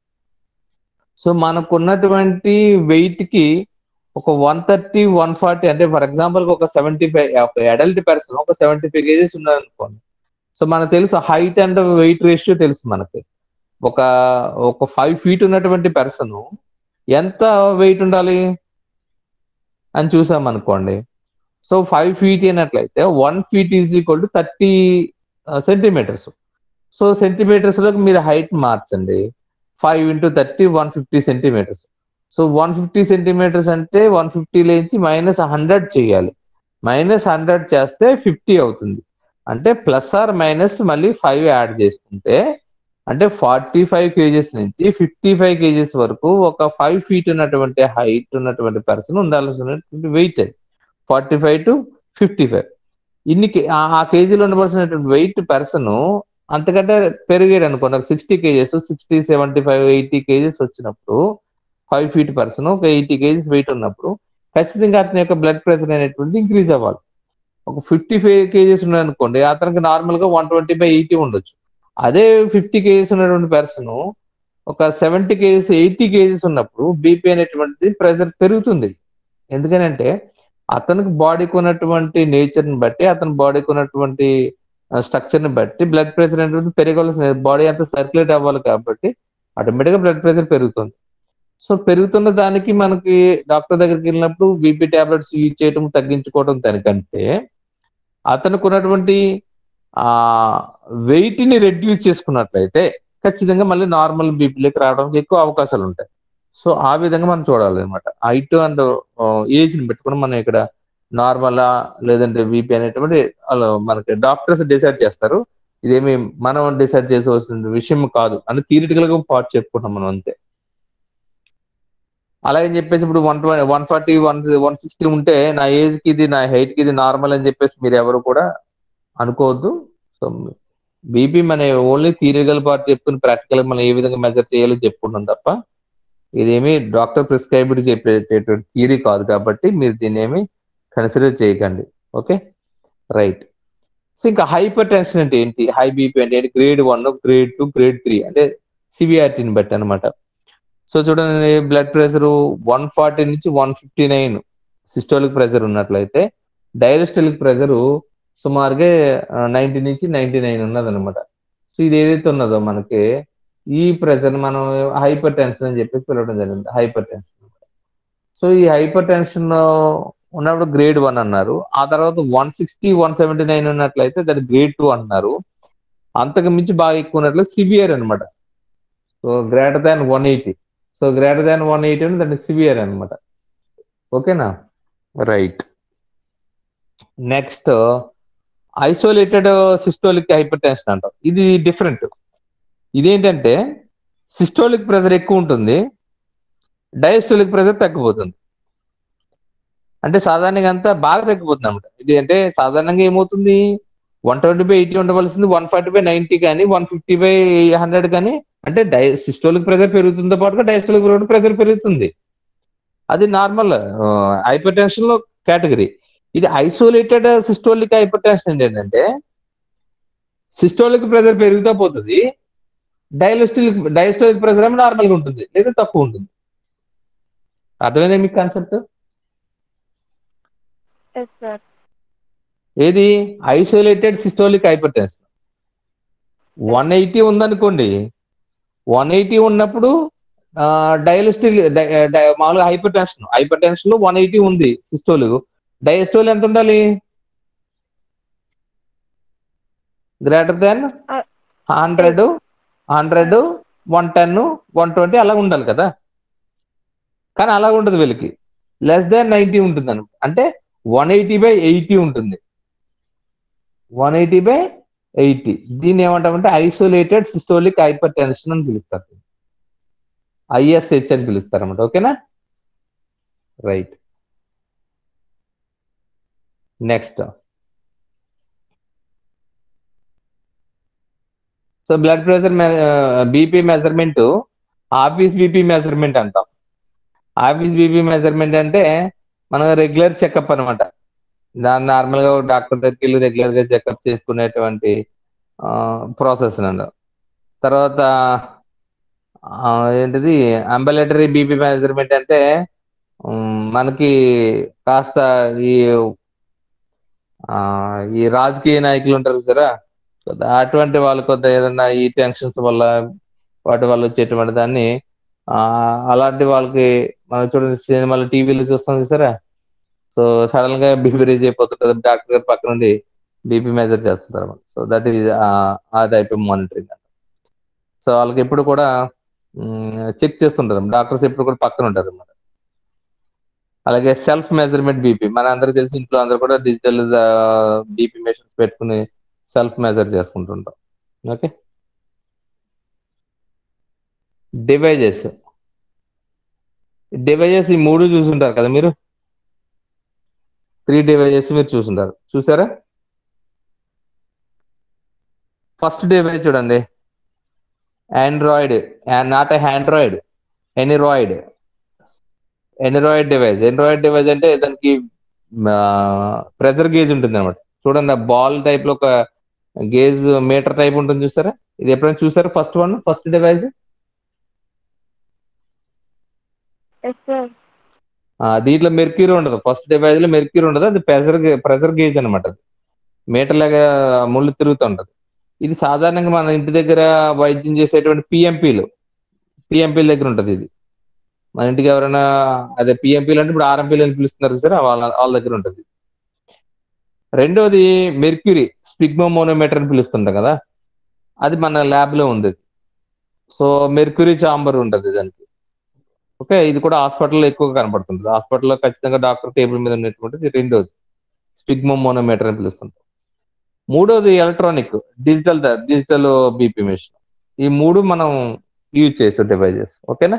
సో మనకున్నటువంటి వెయిట్ కి ఒక 130, 140 అంటే ఫర్ ఎగ్జాంపుల్ ఒక 75 అడల్ట్ పర్సన్ ఒక 75 kgs ఉన్నారనుకోండి. సో మనకు తెలుసు హైట్ అండ్ వెయిట్ రేషియో తెలుసు మనకి. ఒక 5 feet ఉన్నటువంటి పర్సన్ ఎంత వెయిట్ ఉండాలి అని చూసాం అనుకోండి. సో 5 feet అయినట్లయితే 1 feet is equal to 30 centimeters. So centimetres లోకి మీరు హైట్ మార్చండి. 5 into 30 150 centimeters. సో 150 centimeters అంటే 150 లేచి -100 చేయాలి. -100 చేస్తే 50 అవుతుంది. అంటే ప్లస్ ఆర్ మైనస్ మళ్ళీ 5 యాడ్ చేసుకుంటే అంటే 45 kgs నుంచి 55 kgs వరకు ఒక 5 feet ఉన్నటువంటి హైట్ ఉన్నటువంటి పర్సన్ ఉండాల్సినటువంటి వెయిట్ అది 45 to 55. ఇన్ని ఆ కేజీలో ఉండవలసినటువంటి వెయిట్ పర్సన్ అంతకంటే పెరిగాడు అనుకోండి, 60 kgs, 60, 75, 80 kgs వచ్చినప్పుడు 5 feet పర్సన్ ఒక 80 kgs వెయిట్ ఉన్నప్పుడు ఖచ్చితంగా అతని యొక్క బ్లడ్ ప్రెషర్ అనేటువంటి ఇంక్రీజ్ అవ్వాలి. ఒక 55 kgs ఉన్నాయనుకోండి, అతనికి నార్మల్ గా 120/80 ఉండొచ్చు. అదే 50 కేజీస్ ఉన్నటువంటి పర్సన్ ఒక 70 కేజీస్ 80 కేజీస్ ఉన్నప్పుడు బీపీ అనేటువంటిది ప్రెషర్ పెరుగుతుంది. ఎందుకనంటే అతనికి బాడీకి ఉన్నటువంటి నేచర్ని బట్టి, అతని బాడీకి ఉన్నటువంటి స్ట్రక్చర్ని బట్టి బ్లడ్ ప్రెషర్ అనేటువంటి పెరగాల్సిన, బాడీ అంతా సర్క్యులేట్ అవ్వాలి కాబట్టి ఆటోమేటిక్గా బ్లడ్ ప్రెషర్ పెరుగుతుంది. సో పెరుగుతున్న దానికి మనకి డాక్టర్ దగ్గరికి వెళ్ళినప్పుడు బీపీ టాబ్లెట్స్ యూజ్ చేయడం తగ్గించుకోవడం దానికంటే అతనికి ఉన్నటువంటి ఆ వెయిట్ ని రెడ్యూస్ చేసుకున్నట్లయితే ఖచ్చితంగా మళ్ళీ నార్మల్ బీపీలోకి రావడానికి ఎక్కువ అవకాశాలు ఉంటాయి. సో ఆ విధంగా మనం చూడాలి అనమాట. హైట్ అండ్ ఏజ్ ని పెట్టుకుని మనం ఇక్కడ నార్మలా లేదంటే బీపీ అనేటువంటి అలా మనకి డాక్టర్స్ డిసైడ్ చేస్తారు. ఇదేమి మనం డిసైడ్ చేసేవలసిన విషయం కాదు అని థియరిటికల్ గా పార్ట్ చెప్పుకుంటాం మనం అంతే. అలాగని చెప్పేసి ఇప్పుడు 140 160 ఉంటే నా ఏజ్ కి ఇది, నా హైట్ కి ఇది నార్మల్ అని చెప్పేసి మీరు ఎవరు కూడా అనుకోవద్దు. సో బీపీ మన ఓన్లీ థియరిటికల్ పార్ట్ చెప్పుకుని ప్రాక్టికల్ మనం ఏ విధంగా మెజర్ చేయాలో చెప్పుకుంటాం తప్ప ఇదేమి డాక్టర్ ప్రిస్క్రైబ్డ్ చెప్పేటటువంటి థియరీ కాదు కాబట్టి మీరు దీన్ని ఏమి కన్సిడర్ చేయకండి. Okay, right. సో ఇంకా హైపర్ టెన్షన్ అంటే ఏంటి, హై బీపీ అంటే ఏంటి, గ్రేడ్ 1, గ్రేడ్ 2, గ్రేడ్ 3 అంటే సివియారిటీని బట్టి అనమాట. సో చూడండి, బ్లడ్ ప్రెషర్ 140 నుంచి 159 సిస్టోలిక్ ప్రెషర్ ఉన్నట్లయితే డయాస్టోలిక్ ప్రెషర్ సుమారుగా 90 నుంచి 99 ఉన్నదన్నమాట. సో ఇది ఏదైతే ఉన్నదో మనకి ఈ ప్రెషర్ మనం హైపర్ టెన్షన్ అని చెప్పేసి పిలవడం జరిగింది, హైపర్ టెన్షన్. సో ఈ హైపర్ టెన్షన్ ఉన్నప్పుడు గ్రేడ్ 1 అన్నారు. ఆ తర్వాత 160 179 ఉన్నట్లయితే దాన్ని గ్రేడ్ 2 అంటున్నారు. అంతకు మించి బాగా ఎక్కువ ఉన్నట్లయితే సివియర్ అనమాట. So greater than 180. So greater than 180 అంటే దాన్ని సివియర్ అనమాట. ఓకేనా, right. Next isolated systolic hypertension అంటాం. ఇది డిఫరెంట్. ఇదేంటంటే సిస్టోలిక్ ప్రెషర్ ఎక్కువ ఉంటుంది, డయాస్టోలిక్ ప్రెషర్ తగ్గిపోతుంది. అంటే సాధారణంగా అంతా బాగా తగ్గిపోతుంది అనమాట. ఇది అంటే సాధారణంగా ఏమవుతుంది, 120/80 ఉండవలసింది 140/90 కానీ 150/100 కానీ, అంటే సిస్టోలిక్ ప్రెషర్ పెరుగుతుందో పాటుగా డయాస్టోలిక్ ప్రెషర్ పెరుగుతుంది. అది నార్మల్ హైపర్ టెన్షన్ లో కేటగిరీ. ఇది ఐసోలేటెడ్ సిస్టోలిక్ హైపర్ టెన్షన్ ఏంటంటే సిస్టోలిక్ ప్రెషర్ పెరుగుతూ పోతుంది, డయాస్టోలిక్ ప్రెషర్ ఏమో నార్మల్గా ఉంటుంది లేదా తక్కువ ఉంటుంది. అర్థమైందా మీకు కాన్సెప్ట్? ఏది ఐసోలేటెడ్ సిస్టోలిక్ హైపర్ టెన్షన్ 180 ఉందనుకోండి, 180 ఉన్నప్పుడు మామూలుగా హైపర్ టెన్షన్ లో 180 ఉంది సిస్టోలిక్. డయాస్టోల్ ఎంత ఉండాలి, గ్రేటర్ దాన్ 100, 110, 120 అలా ఉండాలి కదా. కానీ అలా ఉండదు, వీళ్ళకి లెస్ దాన్ 90 ఉంటుంది అనమాట. అంటే 180/80 ఉంటుంది, 180/80. దీన్ని ఏమంటామంటే ఐసోలేటెడ్ సిస్టోలిక్ హైపర్ టెన్షన్ అని పిలుస్తారు, ISH అని పిలుస్తారు అనమాట. ఓకేనా, right. Next, so blood pressure BP measurement office BP measurement అంటాం. ఆఫీస్ బీపీ మెజర్మెంట్ అంటే మన రెగ్యులర్ చెకప్ అనమాట. దాన్ని నార్మల్గా డాక్టర్ దగ్గరికి వెళ్ళి రెగ్యులర్ గా చెకప్ చేసుకునేటువంటి ప్రాసెస్ అండి. తర్వాత ఏంటిది అంబులేటరీ బీపీ మెజర్మెంట్ అంటే మనకి కాస్త ఈ రాజకీయ నాయకులు ఉంటారు సరే, అటువంటి వాళ్ళు కొంత ఏదన్నా ఈ టెన్షన్స్ వల్ల వాటి వల్ల వచ్చేటువంటి దాన్ని అలాంటి వాళ్ళకి మనం చూడండి సినిమాలు టీవీలో చూస్తాం చూసారా. సో సడన్ గా బీపీ రేజ్ అయిపోతుంటుంది, డాక్టర్ గారు పక్క నుండి బీపీ మెజర్ చేస్తుంటారు. So that is a type of monitoring. So వాళ్ళకి ఎప్పుడు కూడా చెక్ చేస్తుంటారు, డాక్టర్స్ ఎప్పుడు కూడా పక్కన ఉంటారు అన్నమాట. అలాగే సెల్ఫ్ మెజర్మెంట్ బీపీ, మన అందరికి తెలిసి ఇంట్లో అందరూ కూడా డిజిటల్ బీపీ మెషిన్స్ పెట్టుకుని సెల్ఫ్ మెజర్ చేసుకుంటుంటాం. ఓకే, డివైజెస్ ఈ 3 చూసుంటారు కదా మీరు, 3 డివైజెస్ మీరు చూసారా? ఫస్ట్ డివైజ్ చూడండి, android, not android, aneroid device అంటే దానికి ప్రెషర్ గేజ్ ఉంటుంది అనమాట. చూడండి, బాల్ టైప్ లో ఒక గేజ్ మీటర్ టైప్ ఉంటుంది చూసారా, ఇది ఎప్పుడైనా చూసారా? First device Yes, sir. దీంట్లో మెర్క్యూరీ ఉండదు, ఫస్ట్ డివైస్ లో మెర్క్యూరీ ఉండదు, అది ప్రెజర్ గేజ్ అనమాట. మీటర్ లాగా ముళ్ళు తిరుగుతూ ఉంటది. ఇది సాధారణంగా మన ఇంటి దగ్గర వైద్యం చేసేటువంటి పిఎంపీల దగ్గర ఉంటుంది ఇది. మన ఇంటికి ఎవరైనా అదే పిఎంపీలు అంటే ఇప్పుడు ఆర్ఎంపీలు అని పిలుస్తున్నారు సార్, వాళ్ళ దగ్గర ఉంటుంది. రెండోది మెర్క్యూరీ స్పిగ్మోమోనోమీటర్ అని పిలుస్తుంటాం కదా, అది మన ల్యాబ్ లో ఉంది. సో మెర్క్యూరీ చాంబర్ ఉంటుంది దానికి. ఓకే, ఇది కూడా హాస్పిటల్లో ఎక్కువగా కనపడుతుంది. హాస్పిటల్లో ఖచ్చితంగా డాక్టర్ టేబుల్ మీద ఉన్నటువంటిది రెండోది స్పిగ్మోమోనోమీటర్ అని పిలుస్తుంటాం. మూడోది ఎలక్ట్రానిక్ డిజిటల్ బీపీ మెషిన్. ఈ మూడు మనం యూజ్ చేసే డివైజెస్. ఓకేనా?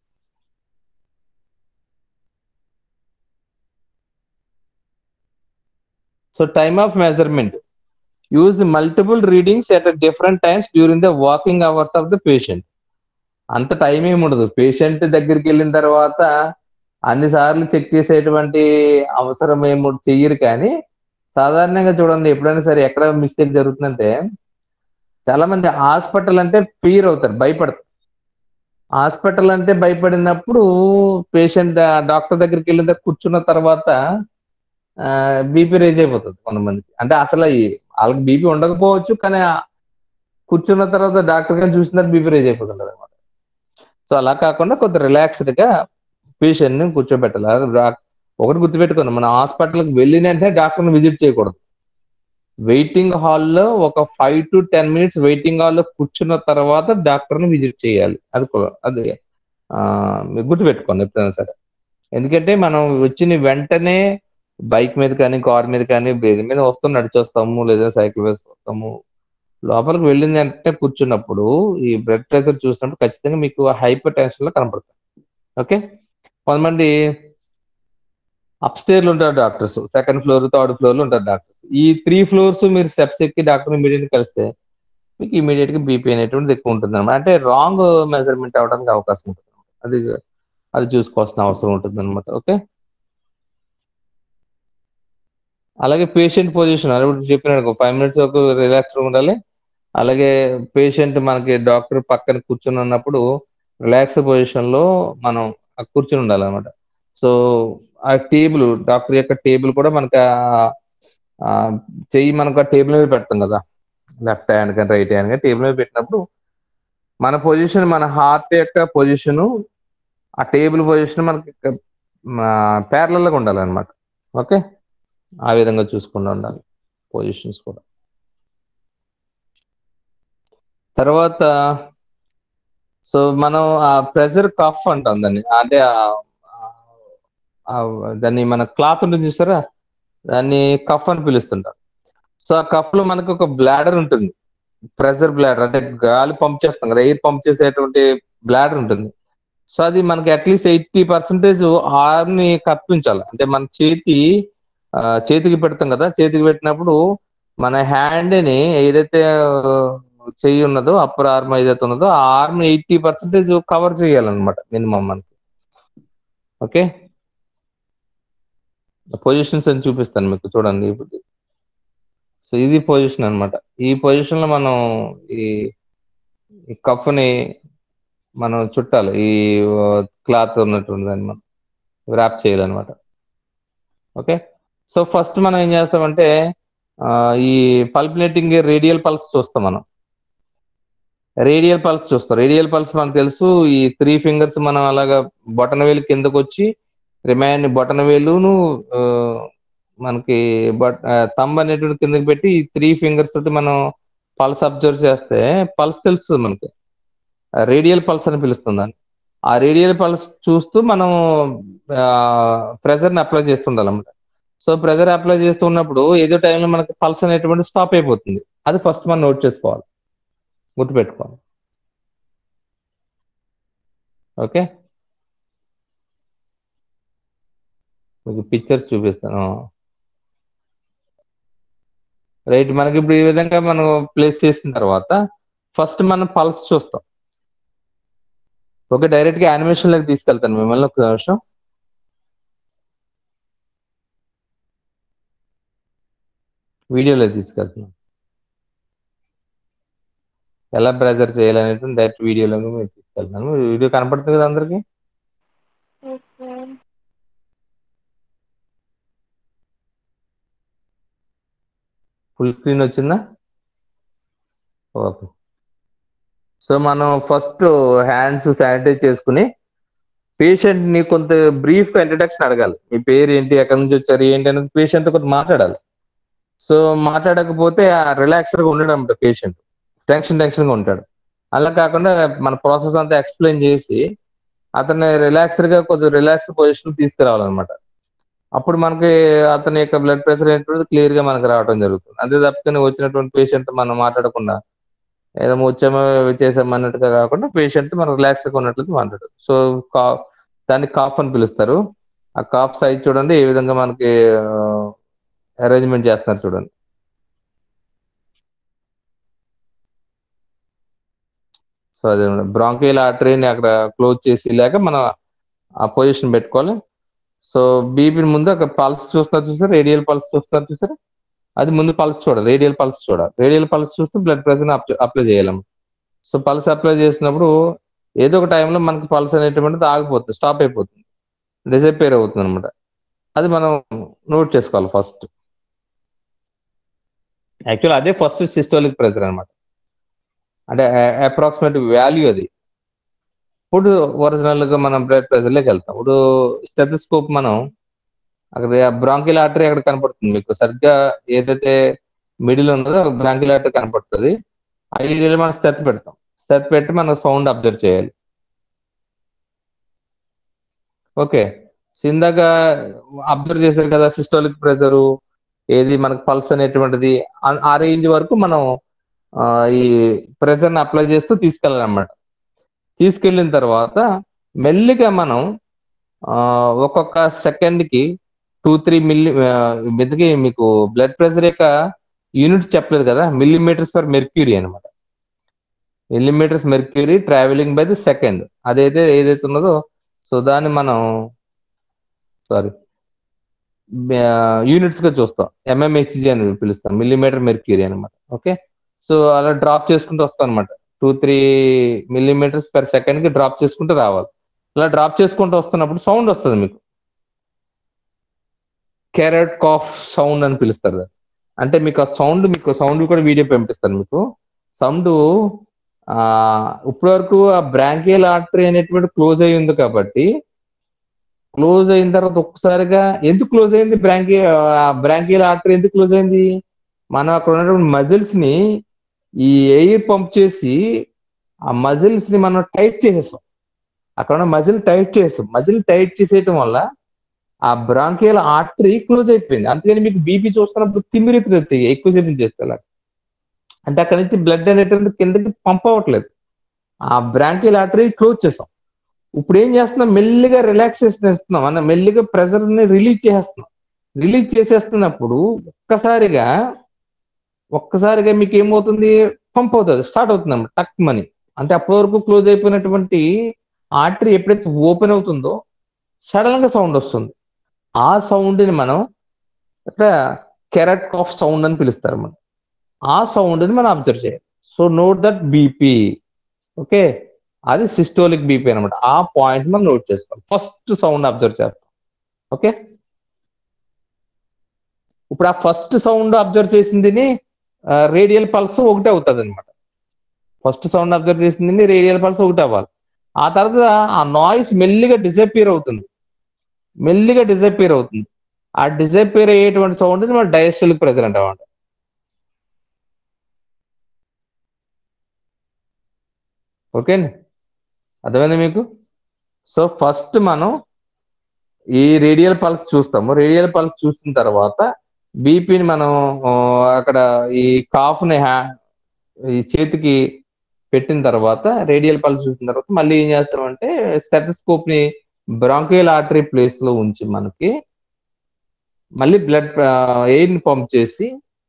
So time of measurement use multiple readings at different times during the waking hours of the patient. అంత టైం ఏమి ఉండదు. పేషెంట్ దగ్గరికి వెళ్ళిన తర్వాత అన్ని సార్లు చెక్ చేసేటువంటి అవసరం ఏమి చెయ్యరు. కానీ సాధారణంగా చూడండి, ఎప్పుడైనా సరే ఎక్కడ మిస్టేక్ జరుగుతుందంటే, చాలా మంది హాస్పిటల్ అంటే ఫియర్ అవుతారు, భయపడతారు. హాస్పిటల్ అంటే భయపడినప్పుడు పేషెంట్ డాక్టర్ దగ్గరికి వెళ్ళిన కూర్చున్న తర్వాత బీపీ రేజ్ అయిపోతుంది కొంతమందికి. అంటే అసలు వాళ్ళకి బీపీ ఉండకపోవచ్చు, కానీ కూర్చున్న తర్వాత డాక్టర్ గారిని చూసిన బీపీ రేజ్ అయిపోతుంది అనమాట. సో అలా కాకుండా కొంత రిలాక్స్డ్ గా పేషెంట్ ని కూర్చోబెట్టాలి. ఒకటి గుర్తుపెట్టుకోండి, మన హాస్పిటల్కి వెళ్ళిన వెంటనే డాక్టర్ని విజిట్ చేయకూడదు. వెయిటింగ్ హాల్లో ఒక 5 to 10 minutes వెయిటింగ్ హాల్లో కూర్చున్న తర్వాత డాక్టర్ని విజిట్ చేయాలి. అది మీరు గుర్తుపెట్టుకోండి ఎప్పుడైనా సరే. ఎందుకంటే మనం వచ్చిన వెంటనే బైక్ మీద కానీ కార్ మీద కానీ దేని మీద వస్తాం, నడిచొస్తాము లేదా సైకిల్ వేసుకొస్తాము. లోపలికి వెళ్ళిన వెంటనే కూర్చున్నప్పుడు ఈ బ్లడ్ ప్రెషర్ చూసినప్పుడు ఖచ్చితంగా మీకు హైపర్ టెన్షన్ లో కనపడుతుంది. ఓకే, కొంతమంది అప్స్టేర్లు ఉంటారు doctors, second floor third floor లో ఉంటారు డాక్టర్స్. ఈ 3 floors మీరు స్టెప్స్ ఎక్కి డాక్టర్ ఇమీడియట్ కలిస్తే మీకు ఇమీడియట్ గా బీపీ అనేటువంటిది ఎక్కువ ఉంటుంది అనమాట. అంటే రాంగ్ మెజర్మెంట్ అవడానికి అవకాశం ఉంటుంది. అది అది చూసుకోవాల్సిన అవసరం ఉంటుంది అనమాట. ఓకే, అలాగే పేషెంట్ పొజిషన్ అది ఇప్పుడు చెప్పినాడు, 5 minutes వరకు రిలాక్స్డ్ ఉండాలి. అలాగే పేషెంట్ మనకి డాక్టర్ పక్కన కూర్చుని ఉన్నప్పుడు రిలాక్స్ పొజిషన్ లో మనం కూర్చుని ఉండాలి అనమాట. సో ఆ టేబుల్, డాక్టర్ యొక్క టేబుల్ కూడా మనకి ఆ చెయ్యి మనకు ఆ టేబుల్ మీద పెడతాం కదా, లెఫ్ట్ హ్యాండ్ కానీ రైట్ హ్యాండ్ కానీ టేబుల్ మీద పెట్టినప్పుడు మన పొజిషన్, మన హార్ట్ యొక్క పొజిషన్, ఆ టేబుల్ పొజిషన్ మనకి ప్యారలల్ గా ఉండాలి అనమాట. ఓకే, ఆ విధంగా చూసుకుంటూ ఉండాలి పొజిషన్స్ కూడా. తర్వాత సో మనం ఆ ప్రెషర్ కఫ్ అంటాం దాన్ని, అంటే దాన్ని మన క్లాత్ ఉంటుంది చూసారా, దాన్ని కఫ్ అని పిలుస్తుంటారు. సో ఆ కఫ్ లో మనకు ఒక బ్లాడర్ ఉంటుంది, ప్రెషర్ బ్లాడర్, అంటే గాలి పంప్ చేస్తాం కదా, ఎయిర్ పంప్ చేసేటువంటి బ్లాడర్ ఉంటుంది. సో అది మనకి అట్లీస్ట్ 80% ఆర్మ్ ని కప్పించాలి. అంటే మన చేతికి పెడతాం కదా, చేతికి పెట్టినప్పుడు మన హ్యాండ్ ని ఏదైతే చెయ్యి ఉన్నదో, అప్పర్ ఆర్మ్ ఏదైతే ఉన్నదో ఆ ఆర్మ్ 80% కవర్ చేయాలన్నమాట మినిమం మనకి. ఓకే, పొజిషన్స్ అని చూపిస్తాను మీకు, చూడండి ఇప్పుడు. సో ఇది పొజిషన్ అన్నమాట. ఈ పొజిషన్ లో మనం ఈ కఫ్ ని మనం చుట్టాలి, ఈ క్లాత్ ఉన్నటువంటి దాన్ని మనం ర్యాప్ చేయాలన్నమాట. ఓకే, సో ఫస్ట్ మనం ఏం చేస్తామంటే ఈ పల్పినేటింగ్ రేడియల్ పల్స్ చూస్తాం. మనం రేడియల్ పల్స్ మనకు తెలుసు. ఈ 3 fingers మనం అలాగా బొటన వేలు కిందకు వచ్చి బొటన వేలును మనకి థంబ్ అనేటువంటి కిందకి పెట్టి ఈ 3 fingers తోటి మనం పల్స్ అబ్జర్వ్ చేస్తే పల్స్ తెలుస్తుంది మనకి, రేడియల్ పల్స్ అని పిలుస్తుందని. ఆ రేడియల్ పల్స్ చూస్తూ మనం ప్రెషర్ని అప్లై చేస్తుండాలన్నమాట. సో ప్రెషర్ అప్లై చేస్తున్నప్పుడు ఏదో టైంలో మనకి పల్స్ అనేటువంటి స్టాప్ అయిపోతుంది. అది ఫస్ట్ మనం నోట్ చేసుకోవాలి, గుర్తుపెట్టుకోవాలి. ఓకే, మీకు పిక్చర్స్ చూపిస్తాను. రైట్, మనకి ఇప్పుడు ఈ విధంగా మనం ప్లేస్ చేసిన తర్వాత ఫస్ట్ మనం పల్స్ చూస్తాం. ఓకే, డైరెక్ట్ గా యానిమేషన్ లోకి తీసుకెళ్తాను మిమ్మల్ని ఒక నిమిషం. వీడియోలో తీసుకెళ్తున్నాను. ఎలా ప్రెజర్ చేయాలనేటువంటి డైరెక్ట్ వీడియోలో మీరు తీసుకెళ్తాను. వీడియో కనపడుతుంది కదా అందరికి? ఓకే. ఫుల్ స్క్రీన్ వచ్చిందా? ఓకే. సో మనం ఫస్ట్ హ్యాండ్స్ శానిటైజ్ చేసుకుని పేషెంట్ని కొంత బ్రీఫ్గా ఇంట్రడక్షన్ అడగాలి. మీ పేరు ఏంటి, ఎక్కడి నుంచి వచ్చారు, ఏంటి అనేది పేషెంట్ కొంత మాట్లాడాలి. సో మాట్లాడకపోతే రిలాక్స్డ్గా ఉండడం అనమాట పేషెంట్, టెన్షన్గా ఉంటాడు. అలా కాకుండా మన ప్రాసెస్ అంతా ఎక్స్ప్లెయిన్ చేసి అతన్ని రిలాక్స్డ్గా కొంచెం రిలాక్స్ పొజిషన్ తీసుకురావాలన్నమాట. అప్పుడు మనకి అతని యొక్క బ్లడ్ ప్రెషర్ ఏంటో క్లియర్గా మనకు రావడం జరుగుతుంది. అంతే తప్పని వచ్చినటువంటి పేషెంట్ మనం మాట్లాడకుండా ఏదో వచ్చామో చేసామో అన్నట్టుగా కాకుండా పేషెంట్ మనం రిలాక్స్గా ఉన్నట్లయితే మాట్లాడదు. సో దాన్ని కాఫ్ అని పిలుస్తారు. ఆ కాఫ్ సైజ్ చూడండి ఏ విధంగా మనకి అరేంజ్మెంట్ చేస్తున్నారు చూడండి. సో అదే బ్రాంకియల్ ఆర్టరీని అక్కడ క్లోజ్ చేసి లేక మనం ఆ పొజిషన్ పెట్టుకోవాలి. సో బీపీని ముందు అక్కడ పల్స్ చూస్తారు, రేడియల్ పల్స్ చూస్తారు. అది ముందు పల్స్ చూడాలి, రేడియల్ పల్స్ చూడాలి. రేడియల్ పల్స్ చూస్తూ బ్లడ్ ప్రెషర్ అప్లై చేయాలమ్మ. సో పల్స్ అప్లై చేసినప్పుడు ఏదో ఒక టైంలో మనకి పల్స్ అనేటువంటిది ఆగిపోతుంది, స్టాప్ అయిపోతుంది, డిసపేర్ అవుతుంది అనమాట. అది మనం నోట్ చేసుకోవాలి ఫస్ట్. యాక్చువల్ అదే ఫస్ట్ సిస్టోలిక్ ప్రెషర్ అనమాట, అంటే అప్రాక్సిమేట్ వాల్యూ అది. ఇప్పుడు ఒరిజినల్గా మనం బ్లడ్ ప్రెషర్లోకి వెళ్తాం. ఇప్పుడు స్టెథోస్కోప్ మనం అక్కడ బ్రాంకియల్ ఆర్టరీ అక్కడ కనపడుతుంది మీకు, సరిగ్గా ఏదైతే మిడిల్ ఉన్నదో బ్రాంకియల్ ఆర్టరీ కనపడుతుంది. ఆ ఏరియాలో మనం స్టెత్ పెడతాం. స్టెత్ పెట్టి మనం సౌండ్ అబ్జర్వ్ చేయాలి. ఓకే. సో ఇందాక అబ్జర్వ్ చేశారు కదా సిస్టోలిక్ ప్రెషరు ఏది మనకు పల్స్ అనేటువంటిది, ఆ రేంజ్ వరకు మనం ఈ ప్రెషర్ని అప్లై చేస్తూ తీసుకెళ్ళాలన్నమాట. తీసుకెళ్ళిన తర్వాత మెల్లిగా మనం ఒక్కొక్క సెకండ్కి 2-3 మిల్లీ మీకు బ్లడ్ ప్రెషర్ యొక్క యూనిట్స్ చెప్పలేదు కదా, మిల్లీమీటర్స్ పర్ మెర్క్యూరీ అనమాట. Millimetres mercury travelling by the second ఏదైతే ఉన్నదో, సో దాన్ని మనం యూనిట్స్ గా చూస్తాం. ఎంఎంహెచ్జి అని పిలుస్తాం, మిల్లీమీటర్ మెర్క్యూరీ అనమాట. ఓకే. సో అలా డ్రాప్ చేసుకుంటూ వస్తాం అనమాట. 2-3 మిల్లీమీటర్స్ పర్ సెకండ్ కి డ్రాప్ చేసుకుంటూ రావాలి. అలా డ్రాప్ చేసుకుంటూ వస్తున్నప్పుడు సౌండ్ వస్తుంది మీకు, క్యారెట్ కాఫ్ సౌండ్ అని పిలుస్తారు. అంటే మీకు ఆ సౌండ్ కూడా వీడియో పంపిస్తాను మీకు. సౌండ్ ఇప్పటి వరకు ఆ బ్రాంకియల్ ఆర్టరీ అనేటువంటి క్లోజ్ అయి ఉంది కాబట్టి, క్లోజ్ అయిన తర్వాత ఒక్కసారిగా ఎందుకు క్లోజ్ అయింది బ్రాంకియల్ ఆర్టరీ ఎందుకు క్లోజ్ అయింది? మనం అక్కడ ఉన్నటువంటి మజిల్స్ ని ఈ ఎయిర్ పంప్ చేసి ఆ మజిల్స్ ని మనం టైట్ చేసేసాం. అక్కడ ఉన్న మజిల్ టైట్ చేసేయటం వల్ల ఆ బ్రాంకియల్ ఆర్టరీ క్లోజ్ అయిపోయింది. అందుకని మీకు బీపీ చూస్తున్నప్పుడు తిమ్మిరెత్తుతాయి ఎక్కువసేపు చేస్తే. అంటే అక్కడ నుంచి బ్లడ్ అనేటువంటి కిందకి పంప్ అవ్వట్లేదు, ఆ బ్రాంకియల్ ఆర్టరీ క్లోజ్ చేసాం. ఇప్పుడు ఏం చేస్తున్నాం, మెల్లిగా రిలాక్సేషన్ ఇస్తున్నాం, అన్న మెల్లిగా ప్రెషర్ ని రిలీజ్ చేసేస్తున్నప్పుడు ఒక్కసారిగా మీకు ఏమవుతుంది, పంప్ అవుతుంది, స్టార్ట్ అవుతుంది అన్నమాట టక్ మని. అంటే అప్పటి వరకు క్లోజ్ అయిపోయినటువంటి ఆర్టరీ ఎప్పుడైతే ఓపెన్ అవుతుందో సడన్ గా సౌండ్ వస్తుంది. ఆ సౌండ్ ని మనం కెరట్ కాఫ్ సౌండ్ అని పిలుస్తారు మనం. ఆ సౌండ్ ని మనం అబ్జర్వ్ చేయాలి. So note that BP. Okay, అది సిస్టోలిక్ బీపీ అనమాట. ఆ పాయింట్ మనం నోట్ చేసుకోవాలి, ఫస్ట్ సౌండ్ అబ్జర్వ్ చేస్తాం. ఓకే, ఇప్పుడు ఆ ఫస్ట్ సౌండ్ అబ్జర్వ్ చేసింది రేడియల్ పల్స్ ఒకటే అవుతుంది అనమాట. ఫస్ట్ సౌండ్ అబ్జర్వ్ చేసింది రేడియల్ పల్స్ ఒకటి అవ్వాలి. ఆ తర్వాత ఆ నాయిస్ మెల్లిగా డిసపియర్ అవుతుంది. ఆ డిసపియర్ అయ్యేటువంటి సౌండ్ ని మనం డయాస్టోలిక్ ప్రెషర్ అంటామంట. ఓకే అండి, అర్థమైంది మీకు? సో ఫస్ట్ మనం ఈ రేడియల్ పల్స్ చూస్తాము. రేడియల్ పల్స్ చూసిన తర్వాత బీపీని మనం అక్కడ ఈ కాఫ్ని ఈ చేతికి పెట్టిన తర్వాత రేడియల్ పల్స్ చూసిన తర్వాత మళ్ళీ ఏం చేస్తామంటే స్టెథోస్కోప్ ని బ్రాంకియల్ ఆర్టరీ ప్లేస్ లో ఉంచి మనకి మళ్ళీ బ్లడ్ ఎయిర్ ని పంప్ చేసి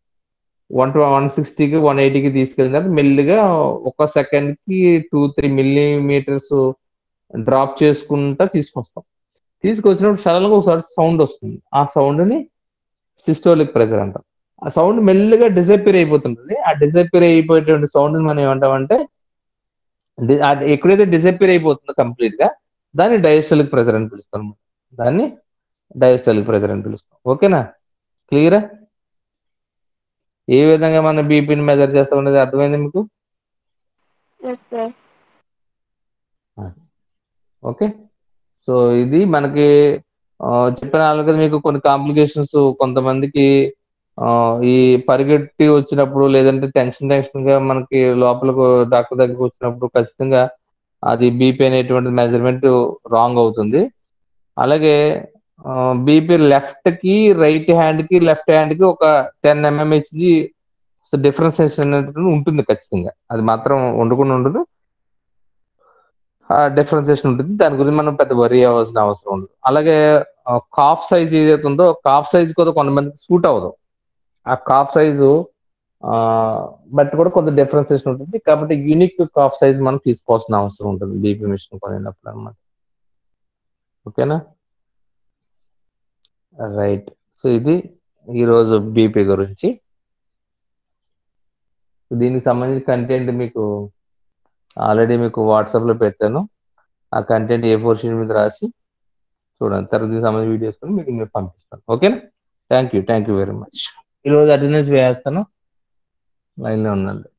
160కి 180కి తీసుకెళ్ళిన తర్వాత మెల్లిగా ఒక సెకండ్ కి 2-3 మిల్లీమీటర్స్ డ్రాప్ చేసుకుంటా తీసుకొచ్చినప్పుడు సడన్ గా ఒకసారి సౌండ్ వస్తుంది. ఆ సౌండ్ ని సిస్టోలిక్ ప్రెషర్ అంటాం. ఆ సౌండ్ మెల్లిగా డిసపియర్ అయిపోతుంటుంది. ఆ డిసపియర్ అయిపోయేటువంటి సౌండ్ మనం ఏమంటామంటే అది ఎక్కడైతే డిసపియర్ అయిపోతుందో కంప్లీట్ గా దాన్ని డయాస్టోలిక్ ప్రెజర్ అని పిలుస్తాం. దాన్ని డయాస్టోలిక్ ప్రెజర్ అని పిలుస్తాం. ఓకేనా, క్లియరా? ఏ విధంగా మనం బీపీని మెజర్ చేస్తాం అనేది అర్థమైంది మీకు? Yes, sir. ఓకే, సో ఇది మనకి చెప్పిన కదా మీకు కొన్ని కాంప్లికేషన్స్ కొంతమందికి ఈ పరిగెట్టి వచ్చినప్పుడు లేదంటే టెన్షన్ గా మనకి లోపలకు డాక్టర్ దగ్గరకు వచ్చినప్పుడు ఖచ్చితంగా అది బీపీ అనేటువంటి మెజర్మెంట్ రాంగ్ అవుతుంది. అలాగే బీపీ లెఫ్ట్ కి రైట్ హ్యాండ్ కి లెఫ్ట్ హ్యాండ్ కి ఒక 10 mmHg డిఫరెన్సేషన్ అనేటువంటి ఉంటుంది ఖచ్చితంగా. అది మాత్రం ఉండకుండా ఉండదు, డిఫరెన్సేషన్ ఉంటుంది. దాని గురించి మనం పెద్ద వరీ అవ్వాల్సిన అవసరం ఉండదు. అలాగే కాఫ్ సైజ్ ఏదైతే ఉందో కాఫ్ సైజ్ కూడా కొంతమందికి సూట్ అవ్వదు. ఆ కాఫ్ సైజు బట్ కూడా కొంత డిఫరెన్సేషన్ ఉంటుంది. కాబట్టి యూనిక్ కాఫ్ సైజ్ మనం తీసుకోవాల్సిన అవసరం ఉంటుంది బీపీ మిషన్ కొనేటప్పుడు అనమాట. ఓకేనా, రైట్. సో ఇది ఈరోజు బీపీ గురించి. దీనికి సంబంధించిన కంటెంట్ మీకు ఆల్రెడీ మీకు వాట్సాప్లో పెట్టాను. ఆ కంటెంట్ A4 షీట్ మీద రాసి చూడండి. తర్వాత దీనికి సంబంధించిన వీడియోస్ కూడా మీకు నేను పంపిస్తాను. ఓకేనా, థ్యాంక్ యూ వెరీ మచ్. ఈరోజు అటెండెన్స్ వేస్తాను, లైన్లో ఉండండి.